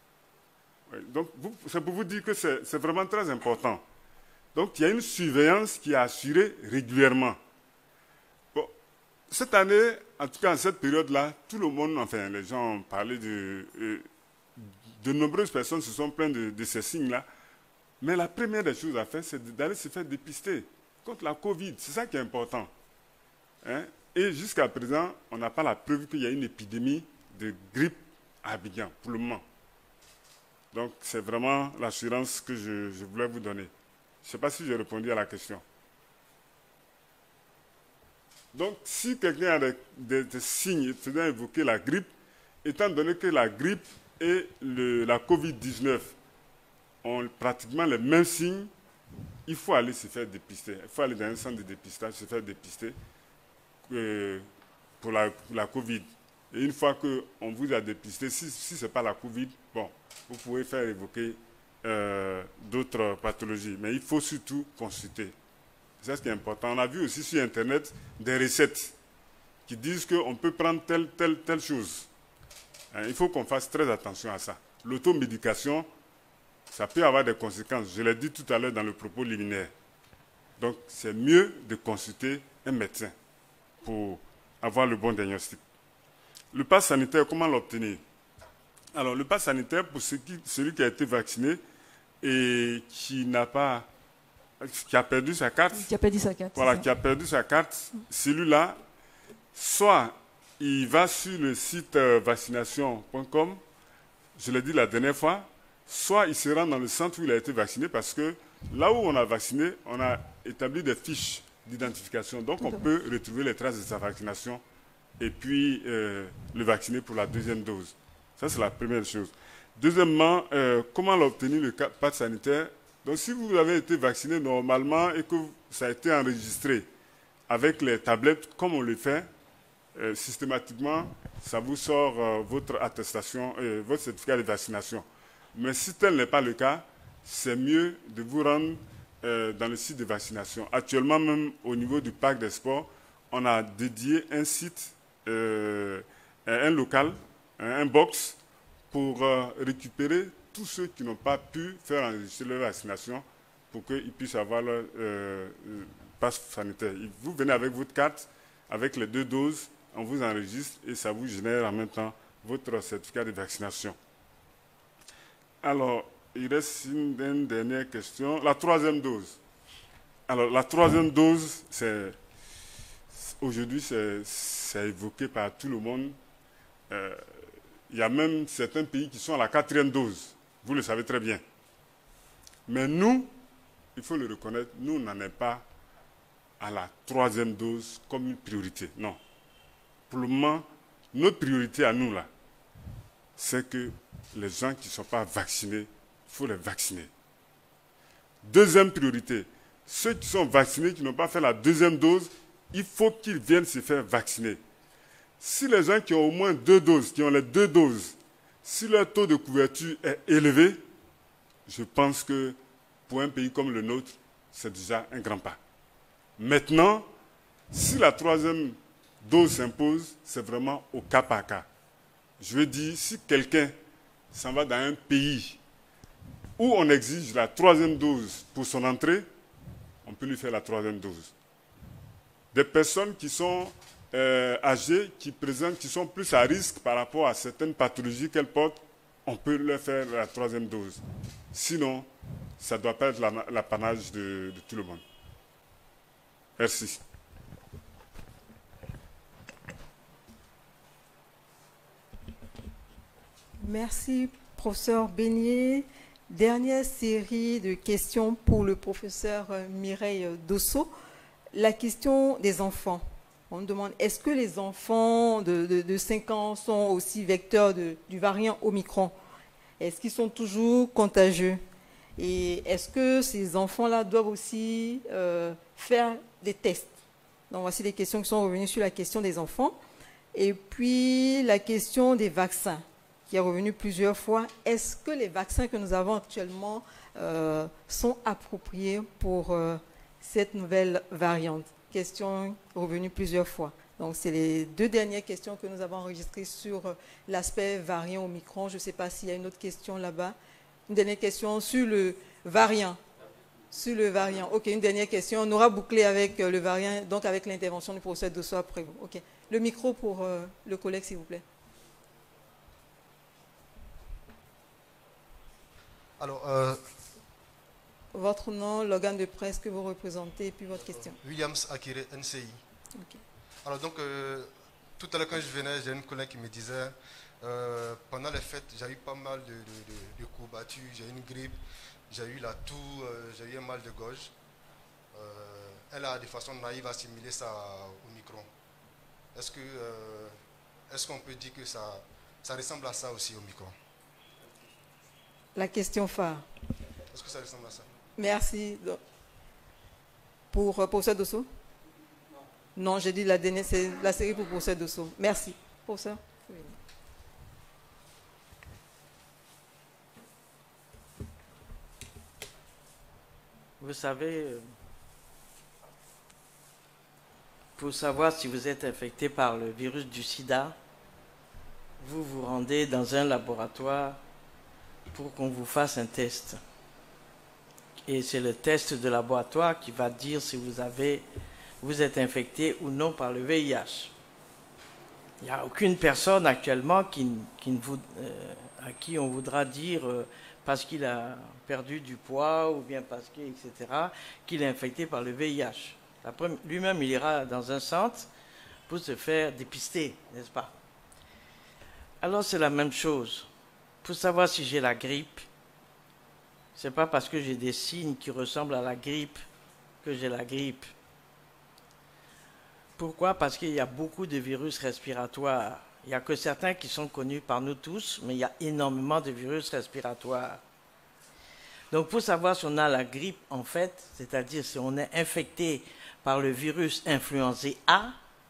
Donc, c'est pour vous dire que c'est vraiment très important. Donc, il y a une surveillance qui est assurée régulièrement. Bon, cette année, en tout cas, en cette période-là, tout le monde, enfin, les gens ont parlé de... Euh, de nombreuses personnes se sont plaintes de, de ces signes-là. Mais la première des choses à faire, c'est d'aller se faire dépister contre la Covid. C'est ça qui est important. Hein? Et jusqu'à présent, on n'a pas la preuve qu'il y a une épidémie de grippe à Abidjan, pour le moment. Donc, c'est vraiment l'assurance que je, je voulais vous donner. Je ne sais pas si j'ai répondu à la question. Donc, si quelqu'un a des, des, des signes faisant évoquer la grippe, étant donné que la grippe et le, la covid dix-neuf ont pratiquement les mêmes signes, il faut aller se faire dépister. Il faut aller dans un centre de dépistage, se faire dépister euh, pour la, la Covid. Et une fois qu'on vous a dépisté, si, si ce n'est pas la Covid, bon, vous pouvez faire évoquer euh, d'autres pathologies. Mais il faut surtout consulter. C'est ce qui est important. On a vu aussi sur Internet des recettes qui disent qu'on peut prendre telle, telle, telle chose. Hein, il faut qu'on fasse très attention à ça. L'automédication, ça peut avoir des conséquences. Je l'ai dit tout à l'heure dans le propos liminaire. Donc, c'est mieux de consulter un médecin pour avoir le bon diagnostic. Le pass sanitaire, comment l'obtenir? Alors, le pass sanitaire, pour ceux qui, celui qui a été vacciné et qui n'a pas, qui a perdu sa carte, qui a perdu sa carte, voilà, qui a perdu sa carte, celui-là, soit il va sur le site euh, vaccination point com, je l'ai dit la dernière fois, soit il se rend dans le centre où il a été vacciné, parce que là où on a vacciné, on a établi des fiches d'identification. Donc, on peut retrouver les traces de sa vaccination et puis euh, le vacciner pour la deuxième dose. Ça, c'est la première chose. Deuxièmement, euh, comment l'obtenir, le pass sanitaire? Donc, si vous avez été vacciné normalement et que ça a été enregistré avec les tablettes, comme on le fait, euh, systématiquement, ça vous sort euh, votre attestation, euh, votre certificat de vaccination. Mais si tel n'est pas le cas, c'est mieux de vous rendre euh, dans le site de vaccination. Actuellement, même au niveau du parc des sports, on a dédié un site, euh, un local, un box, pour euh, récupérer tous ceux qui n'ont pas pu faire enregistrer leur vaccination pour qu'ils puissent avoir leur euh, passe sanitaire. Vous venez avec votre carte, avec les deux doses, on vous enregistre et ça vous génère en même temps votre certificat de vaccination. Alors, il reste une, une dernière question. La troisième dose. Alors, la troisième dose, c'est aujourd'hui, c'est évoqué par tout le monde. Euh, il y a même certains pays qui sont à la quatrième dose. Vous le savez très bien. Mais nous, il faut le reconnaître, nous n'en sommes pas à la troisième dose comme une priorité. Non. Pour le moment, notre priorité à nous, là, c'est que les gens qui ne sont pas vaccinés, il faut les vacciner. Deuxième priorité, ceux qui sont vaccinés, qui n'ont pas fait la deuxième dose, il faut qu'ils viennent se faire vacciner. Si les gens qui ont au moins deux doses, qui ont les deux doses, si leur taux de couverture est élevé, je pense que pour un pays comme le nôtre, c'est déjà un grand pas. Maintenant, si la troisième dose s'impose, c'est vraiment au cas par cas. Je veux dire, si quelqu'un s'en va dans un pays où on exige la troisième dose pour son entrée, on peut lui faire la troisième dose. Des personnes qui sont euh, âgées, qui présentent, qui sont plus à risque par rapport à certaines pathologies qu'elles portent, on peut leur faire la troisième dose. Sinon, ça ne doit pas être l'apanage de, de tout le monde. Merci. Merci, professeur Beignet. Dernière série de questions pour le professeur Mireille Dosso. La question des enfants. On demande, est-ce que les enfants de, de, de cinq ans sont aussi vecteurs de, du variant Omicron? Est-ce qu'ils sont toujours contagieux? Et est-ce que ces enfants-là doivent aussi euh, faire des tests? Donc voici les questions qui sont revenues sur la question des enfants. Et puis la question des vaccins, qui est revenue plusieurs fois. Est-ce que les vaccins que nous avons actuellement euh, sont appropriés pour euh, cette nouvelle variante? Question revenue plusieurs fois. Donc, c'est les deux dernières questions que nous avons enregistrées sur euh, l'aspect variant Omicron. Je ne sais pas s'il y a une autre question là-bas. Une dernière question sur le variant. Sur le variant. OK, une dernière question. On aura bouclé avec euh, le variant, donc avec l'intervention du professeur Dosso après vous. OK. Le micro pour euh, le collègue, s'il vous plaît. Alors, euh, votre nom, l'organe de presse que vous représentez, et puis votre question. Williams Akire, N C I. Okay. Alors donc, euh, tout à l'heure quand je venais, j'ai une collègue qui me disait, euh, pendant les fêtes, j'ai eu pas mal de, de, de, de courbatures, j'ai eu une grippe, j'ai eu la toux, euh, j'ai eu un mal de gorge. Euh, elle a de façon naïve assimilé ça au micron. Est-ce que, euh, est-ce qu'on peut dire que ça, ça ressemble à ça aussi au micron? La question phare. Est-ce que ça ressemble à ça? Merci. Pour euh, professeur Dosso? Non, j'ai dit la dernière, c'est la série pour professeur Dosso. Merci. Professeur? Oui. Vous savez, pour savoir si vous êtes infecté par le virus du sida, vous vous rendez dans un laboratoire pour qu'on vous fasse un test. Et c'est le test de laboratoire qui va dire si vous avez, vous êtes infecté ou non par le V I H. Il n'y a aucune personne actuellement qui, qui ne vous, euh, à qui on voudra dire, euh, parce qu'il a perdu du poids ou bien parce que, et cetera, qu'il est infecté par le V I H. Lui-même, il ira dans un centre pour se faire dépister, n'est-ce pas? Alors c'est la même chose. Pour savoir si j'ai la grippe, ce n'est pas parce que j'ai des signes qui ressemblent à la grippe que j'ai la grippe. Pourquoi? Parce qu'il y a beaucoup de virus respiratoires. Il n'y a que certains qui sont connus par nous tous, mais il y a énormément de virus respiratoires. Donc pour savoir si on a la grippe, en fait, c'est-à-dire si on est infecté par le virus influenza A,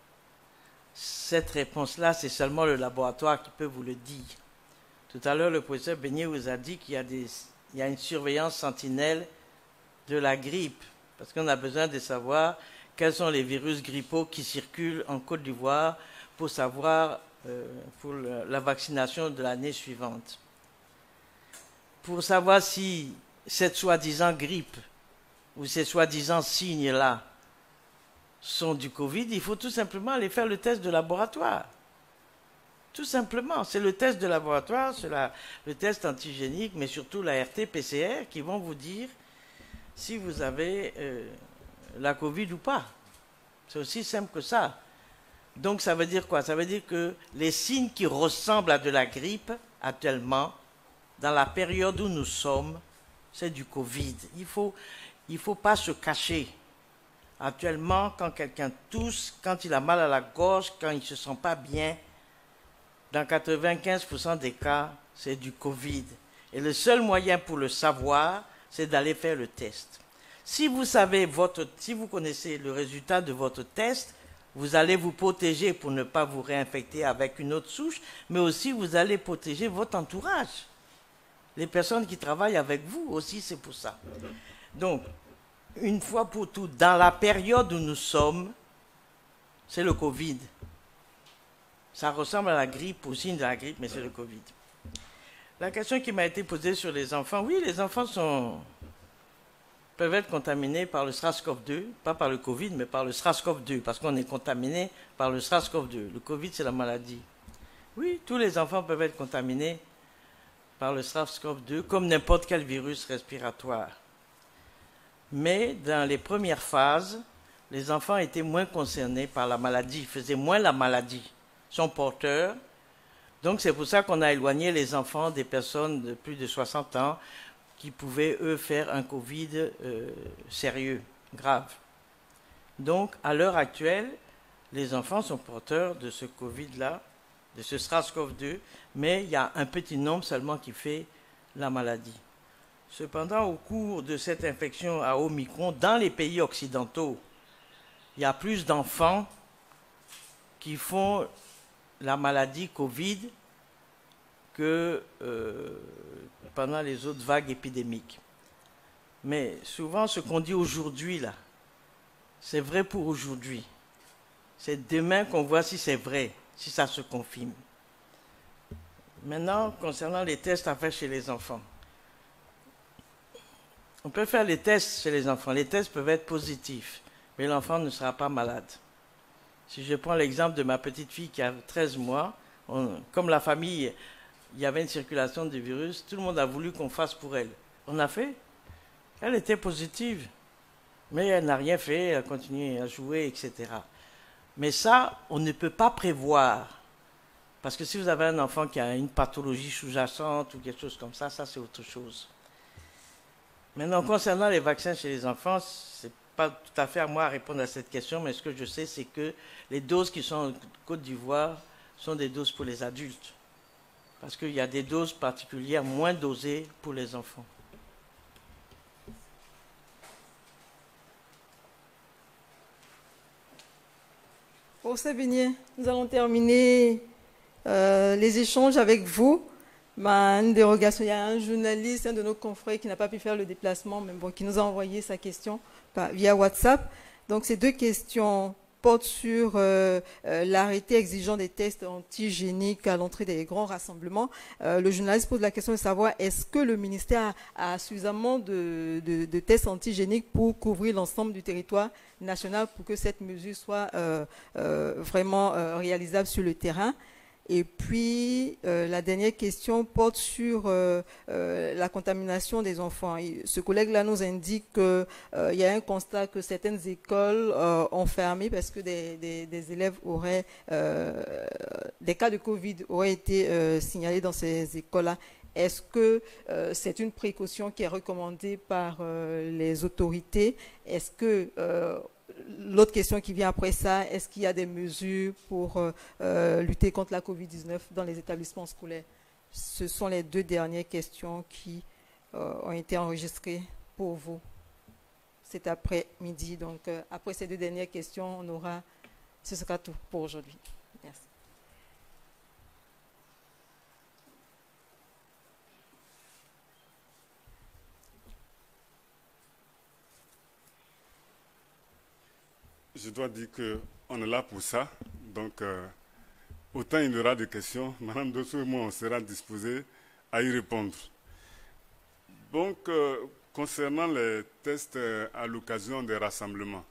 cette réponse-là, c'est seulement le laboratoire qui peut vous le dire. Tout à l'heure, le professeur Beignet vous a dit qu'il y a, des, il y a une surveillance sentinelle de la grippe, parce qu'on a besoin de savoir quels sont les virus grippaux qui circulent en Côte d'Ivoire pour savoir euh, pour le, la vaccination de l'année suivante. Pour savoir si cette soi-disant grippe ou ces soi-disant signes-là sont du Covid, il faut tout simplement aller faire le test de laboratoire. Tout simplement, c'est le test de laboratoire, c'est la, le test antigénique, mais surtout la R T P C R qui vont vous dire si vous avez euh, la Covid ou pas. C'est aussi simple que ça. Donc ça veut dire quoi? Ça veut dire que les signes qui ressemblent à de la grippe actuellement, dans la période où nous sommes, c'est du Covid. Il faut, il faut pas se cacher. Actuellement, quand quelqu'un tousse, quand il a mal à la gorge, quand il ne se sent pas bien, dans quatre-vingt-quinze pour cent des cas, c'est du Covid. Et le seul moyen pour le savoir, c'est d'aller faire le test. Si vous savez votre, si vous connaissez le résultat de votre test, vous allez vous protéger pour ne pas vous réinfecter avec une autre souche, mais aussi vous allez protéger votre entourage. Les personnes qui travaillent avec vous aussi, c'est pour ça. Donc, une fois pour toutes, dans la période où nous sommes, c'est le Covid. Ça ressemble à la grippe, au signe de la grippe, mais c'est le Covid. La question qui m'a été posée sur les enfants, oui, les enfants sont, peuvent être contaminés par le SARS CoV deux, pas par le Covid, mais par le SARS CoV deux, parce qu'on est contaminé par le SARS CoV deux. Le Covid, c'est la maladie. Oui, tous les enfants peuvent être contaminés par le SARS CoV deux, comme n'importe quel virus respiratoire. Mais dans les premières phases, les enfants étaient moins concernés par la maladie, ils faisaient moins la maladie, sont porteurs. Donc c'est pour ça qu'on a éloigné les enfants des personnes de plus de soixante ans qui pouvaient, eux, faire un Covid euh, sérieux, grave. Donc, à l'heure actuelle, les enfants sont porteurs de ce Covid-là, de ce SARS CoV deux, mais il y a un petit nombre seulement qui fait la maladie. Cependant, au cours de cette infection à Omicron, dans les pays occidentaux, il y a plus d'enfants qui font la maladie Covid que euh, pendant les autres vagues épidémiques. Mais souvent, ce qu'on dit aujourd'hui, là, c'est vrai pour aujourd'hui. C'est demain qu'on voit si c'est vrai, si ça se confirme. Maintenant, concernant les tests à faire chez les enfants. On peut faire les tests chez les enfants. Les tests peuvent être positifs, mais l'enfant ne sera pas malade. Si je prends l'exemple de ma petite fille qui a treize mois, on, comme la famille, il y avait une circulation du virus, tout le monde a voulu qu'on fasse pour elle. On a fait. Elle était positive, mais elle n'a rien fait, elle a continué à jouer, et cetera. Mais ça, on ne peut pas prévoir. Parce que si vous avez un enfant qui a une pathologie sous-jacente ou quelque chose comme ça, ça c'est autre chose. Maintenant, concernant les vaccins chez les enfants, ce n'est pas tout à fait à moi à répondre à cette question, mais ce que je sais, c'est que les doses qui sont en Côte d'Ivoire sont des doses pour les adultes. Parce qu'il y a des doses particulières moins dosées pour les enfants. Pour Sabinier, nous allons terminer euh, les échanges avec vous. Bah, une dérogation, il y a un journaliste, un de nos confrères qui n'a pas pu faire le déplacement, mais bon, qui nous a envoyé sa question par, via WhatsApp. Donc ces deux questions portent sur euh, euh, l'arrêté exigeant des tests antigéniques à l'entrée des grands rassemblements. Euh, le journaliste pose la question de savoir est-ce que le ministère a, a suffisamment de, de, de tests antigéniques pour couvrir l'ensemble du territoire national pour que cette mesure soit euh, euh, vraiment euh, réalisable sur le terrain. Et puis, euh, la dernière question porte sur euh, euh, la contamination des enfants. Et ce collègue-là nous indique qu'il euh, y a un constat que certaines écoles euh, ont fermé parce que des, des, des élèves auraient, euh, des cas de Covid auraient été euh, signalés dans ces écoles-là. Est-ce que euh, c'est une précaution qui est recommandée par euh, les autorités? Est-ce que... Euh, L'autre question qui vient après ça, est-ce qu'il y a des mesures pour euh, lutter contre la covid dix-neuf dans les établissements scolaires? Ce sont les deux dernières questions qui euh, ont été enregistrées pour vous cet après-midi. Donc, euh, après ces deux dernières questions, on aura, ce sera tout pour aujourd'hui. Merci. Je dois dire qu'on est là pour ça. Donc, euh, autant il y aura des questions, Madame Dosso et moi, on sera disposés à y répondre. Donc, euh, concernant les tests euh, à l'occasion des rassemblements,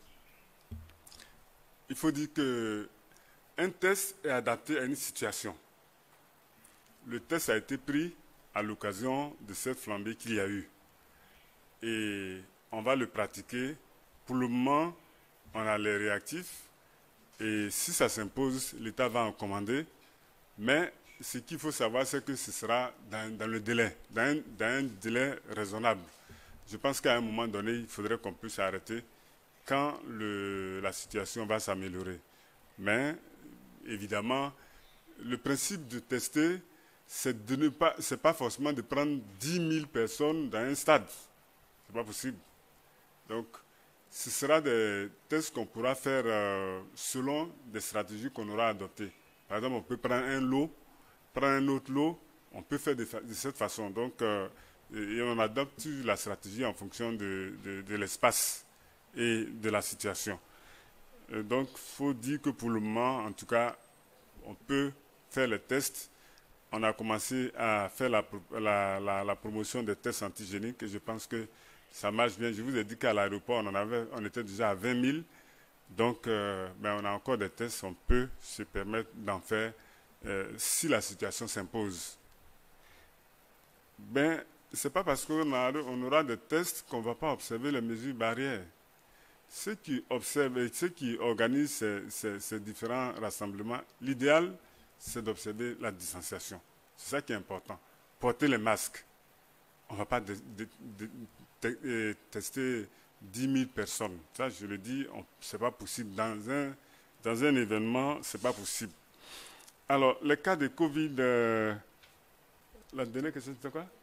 il faut dire qu'un test est adapté à une situation. Le test a été pris à l'occasion de cette flambée qu'il y a eu. Et on va le pratiquer. Pour le moment, on a les réactifs et si ça s'impose, l'État va en commander. Mais ce qu'il faut savoir, c'est que ce sera dans, dans le délai, dans un, dans un délai raisonnable. Je pense qu'à un moment donné, il faudrait qu'on puisse arrêter quand le, la situation va s'améliorer. Mais évidemment, le principe de tester, c'est de ne pas, c'est pas forcément de prendre dix mille personnes dans un stade. Ce n'est pas possible. Donc, ce sera des tests qu'on pourra faire euh, selon des stratégies qu'on aura adoptées. Par exemple, on peut prendre un lot, prendre un autre lot, on peut faire de, de cette façon. Donc, euh, et on adopte la stratégie en fonction de, de, de l'espace et de la situation. Et donc, il faut dire que pour le moment, en tout cas, on peut faire les tests. On a commencé à faire la, la, la, la promotion des tests antigéniques et je pense que ça marche bien. Je vous ai dit qu'à l'aéroport, on, en avait, on était déjà à vingt mille. Donc, euh, ben, on a encore des tests. On peut se permettre d'en faire euh, si la situation s'impose. Ben, ce n'est pas parce qu'on on aura des tests qu'on ne va pas observer les mesures barrières. Ceux qui observent et ceux qui organisent ces, ces, ces différents rassemblements, l'idéal, c'est d'observer la distanciation. C'est ça qui est important. Porter les masques. On ne va pas de, de, de, de, tester dix mille personnes. Ça, je le dis, ce n'est pas possible. Dans un, dans un événement, ce n'est pas possible. Alors, les cas de Covid, euh, la dernière question, c'était quoi?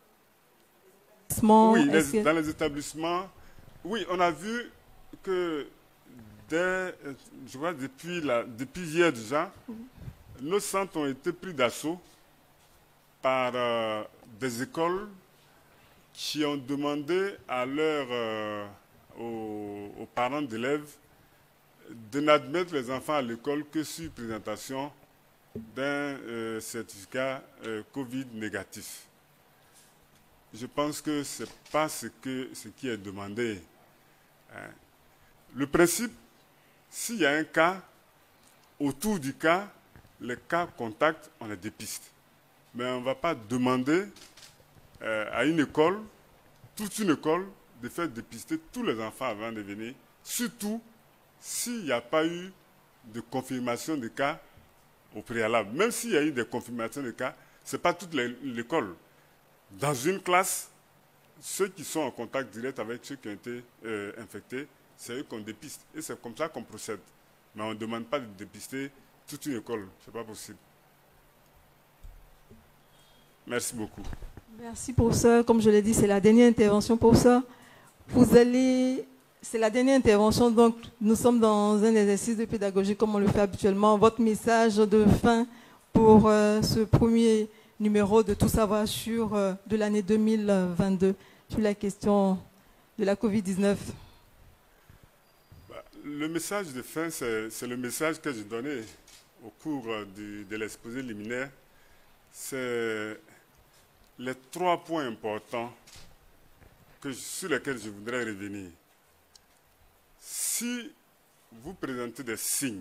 Oui, les, dans les établissements, oui, on a vu que dès, je crois depuis, la, depuis hier déjà, mm-hmm. nos centres ont été pris d'assaut par euh, des écoles qui ont demandé à leur, euh, aux, aux parents d'élèves de n'admettre les enfants à l'école que sur présentation d'un euh, certificat euh, Covid négatif. Je pense que ce n'est pas ce, que, ce qui est demandé. Hein. Le principe, s'il y a un cas, autour du cas, les cas contacts, on les dépiste. Mais on ne va pas demander euh, à une école, toute une école, de faire dépister tous les enfants avant de venir, surtout s'il n'y a pas eu de confirmation de cas au préalable. Même s'il y a eu des confirmations de cas, ce n'est pas toute l'école. Dans une classe, ceux qui sont en contact direct avec ceux qui ont été euh, infectés, c'est eux qu'on dépiste. Et c'est comme ça qu'on procède. Mais on ne demande pas de dépister toute une école. Ce n'est pas possible. Merci beaucoup. Merci pour ça. Comme je l'ai dit, c'est la dernière intervention pour ça. Vous allez... C'est la dernière intervention, donc nous sommes dans un exercice de pédagogie comme on le fait habituellement. Votre message de fin pour euh, ce premier numéro de Tout savoir sur euh, de l'année deux mille vingt-deux sur la question de la covid dix-neuf. Bah, le message de fin, c'est le message que j'ai donné au cours du, de l'exposé liminaire. C'est les trois points importants que, sur lesquels je voudrais revenir. Si vous présentez des signes,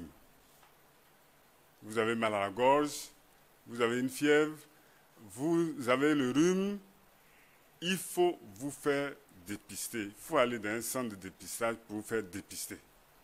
vous avez mal à la gorge, vous avez une fièvre, vous avez le rhume, il faut vous faire dépister. Il faut aller dans un centre de dépistage pour vous faire dépister.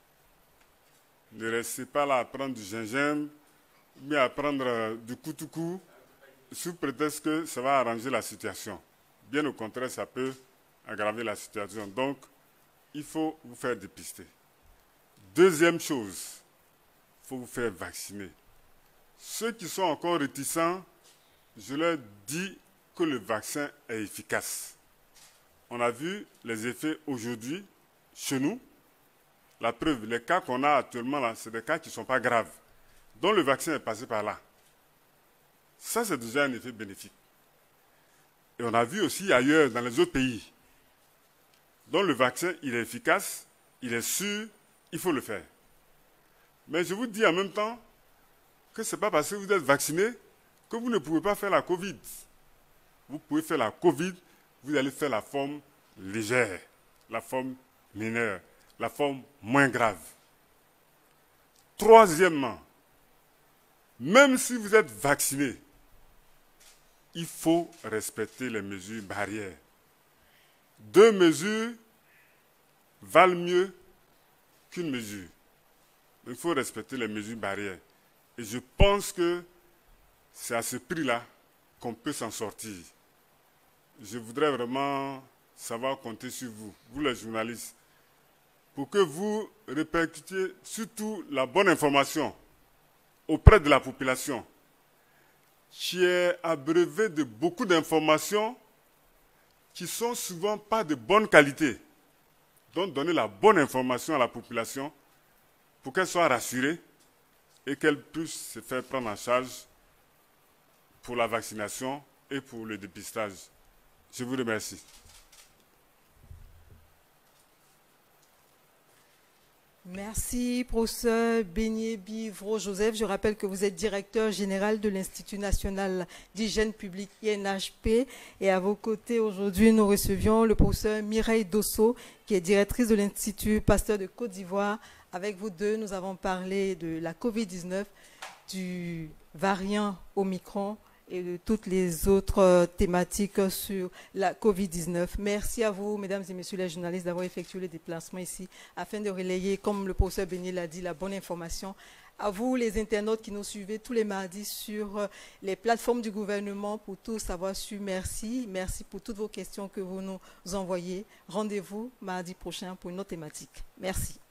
Ne restez pas là à prendre du gingembre, mais à prendre du coutoucou, sous prétexte que ça va arranger la situation. Bien au contraire, ça peut aggraver la situation. Donc, il faut vous faire dépister. Deuxième chose, il faut vous faire vacciner. Ceux qui sont encore réticents, je leur dis que le vaccin est efficace. On a vu les effets aujourd'hui chez nous. La preuve, les cas qu'on a actuellement là, c'est des cas qui ne sont pas graves, dont le vaccin est passé par là. Ça, c'est déjà un effet bénéfique. Et on a vu aussi ailleurs, dans les autres pays, dont le vaccin, il est efficace, il est sûr, il faut le faire. Mais je vous dis en même temps que ce n'est pas parce que vous êtes vacciné que vous ne pouvez pas faire la Covid. Vous pouvez faire la Covid, vous allez faire la forme légère, la forme mineure, la forme moins grave. Troisièmement, même si vous êtes vacciné, il faut respecter les mesures barrières. Deux mesures valent mieux qu'une mesure. Il faut respecter les mesures barrières. Et je pense que c'est à ce prix-là qu'on peut s'en sortir. Je voudrais vraiment savoir compter sur vous, vous les journalistes, pour que vous répercutiez surtout la bonne information auprès de la population, qui est abreuvée de beaucoup d'informations qui sont souvent pas de bonne qualité. Donc, donner la bonne information à la population pour qu'elle soit rassurée et qu'elle puisse se faire prendre en charge pour la vaccination et pour le dépistage. Je vous remercie. Merci, professeur Beignet Bivro Joseph. Je rappelle que vous êtes directeur général de l'Institut national d'hygiène publique I N H P. Et à vos côtés, aujourd'hui, nous recevions le professeur Mireille Dosso, qui est directrice de l'Institut Pasteur de Côte d'Ivoire. Avec vous deux, nous avons parlé de la covid dix-neuf, du variant Omicron et de toutes les autres thématiques sur la covid dix-neuf. Merci à vous, mesdames et messieurs les journalistes, d'avoir effectué le déplacement ici afin de relayer, comme le professeur Beignet l'a dit, la bonne information. À vous, les internautes qui nous suivez tous les mardis sur les plateformes du gouvernement pour tout savoir su. Merci. Merci pour toutes vos questions que vous nous envoyez. Rendez-vous mardi prochain pour une autre thématique. Merci.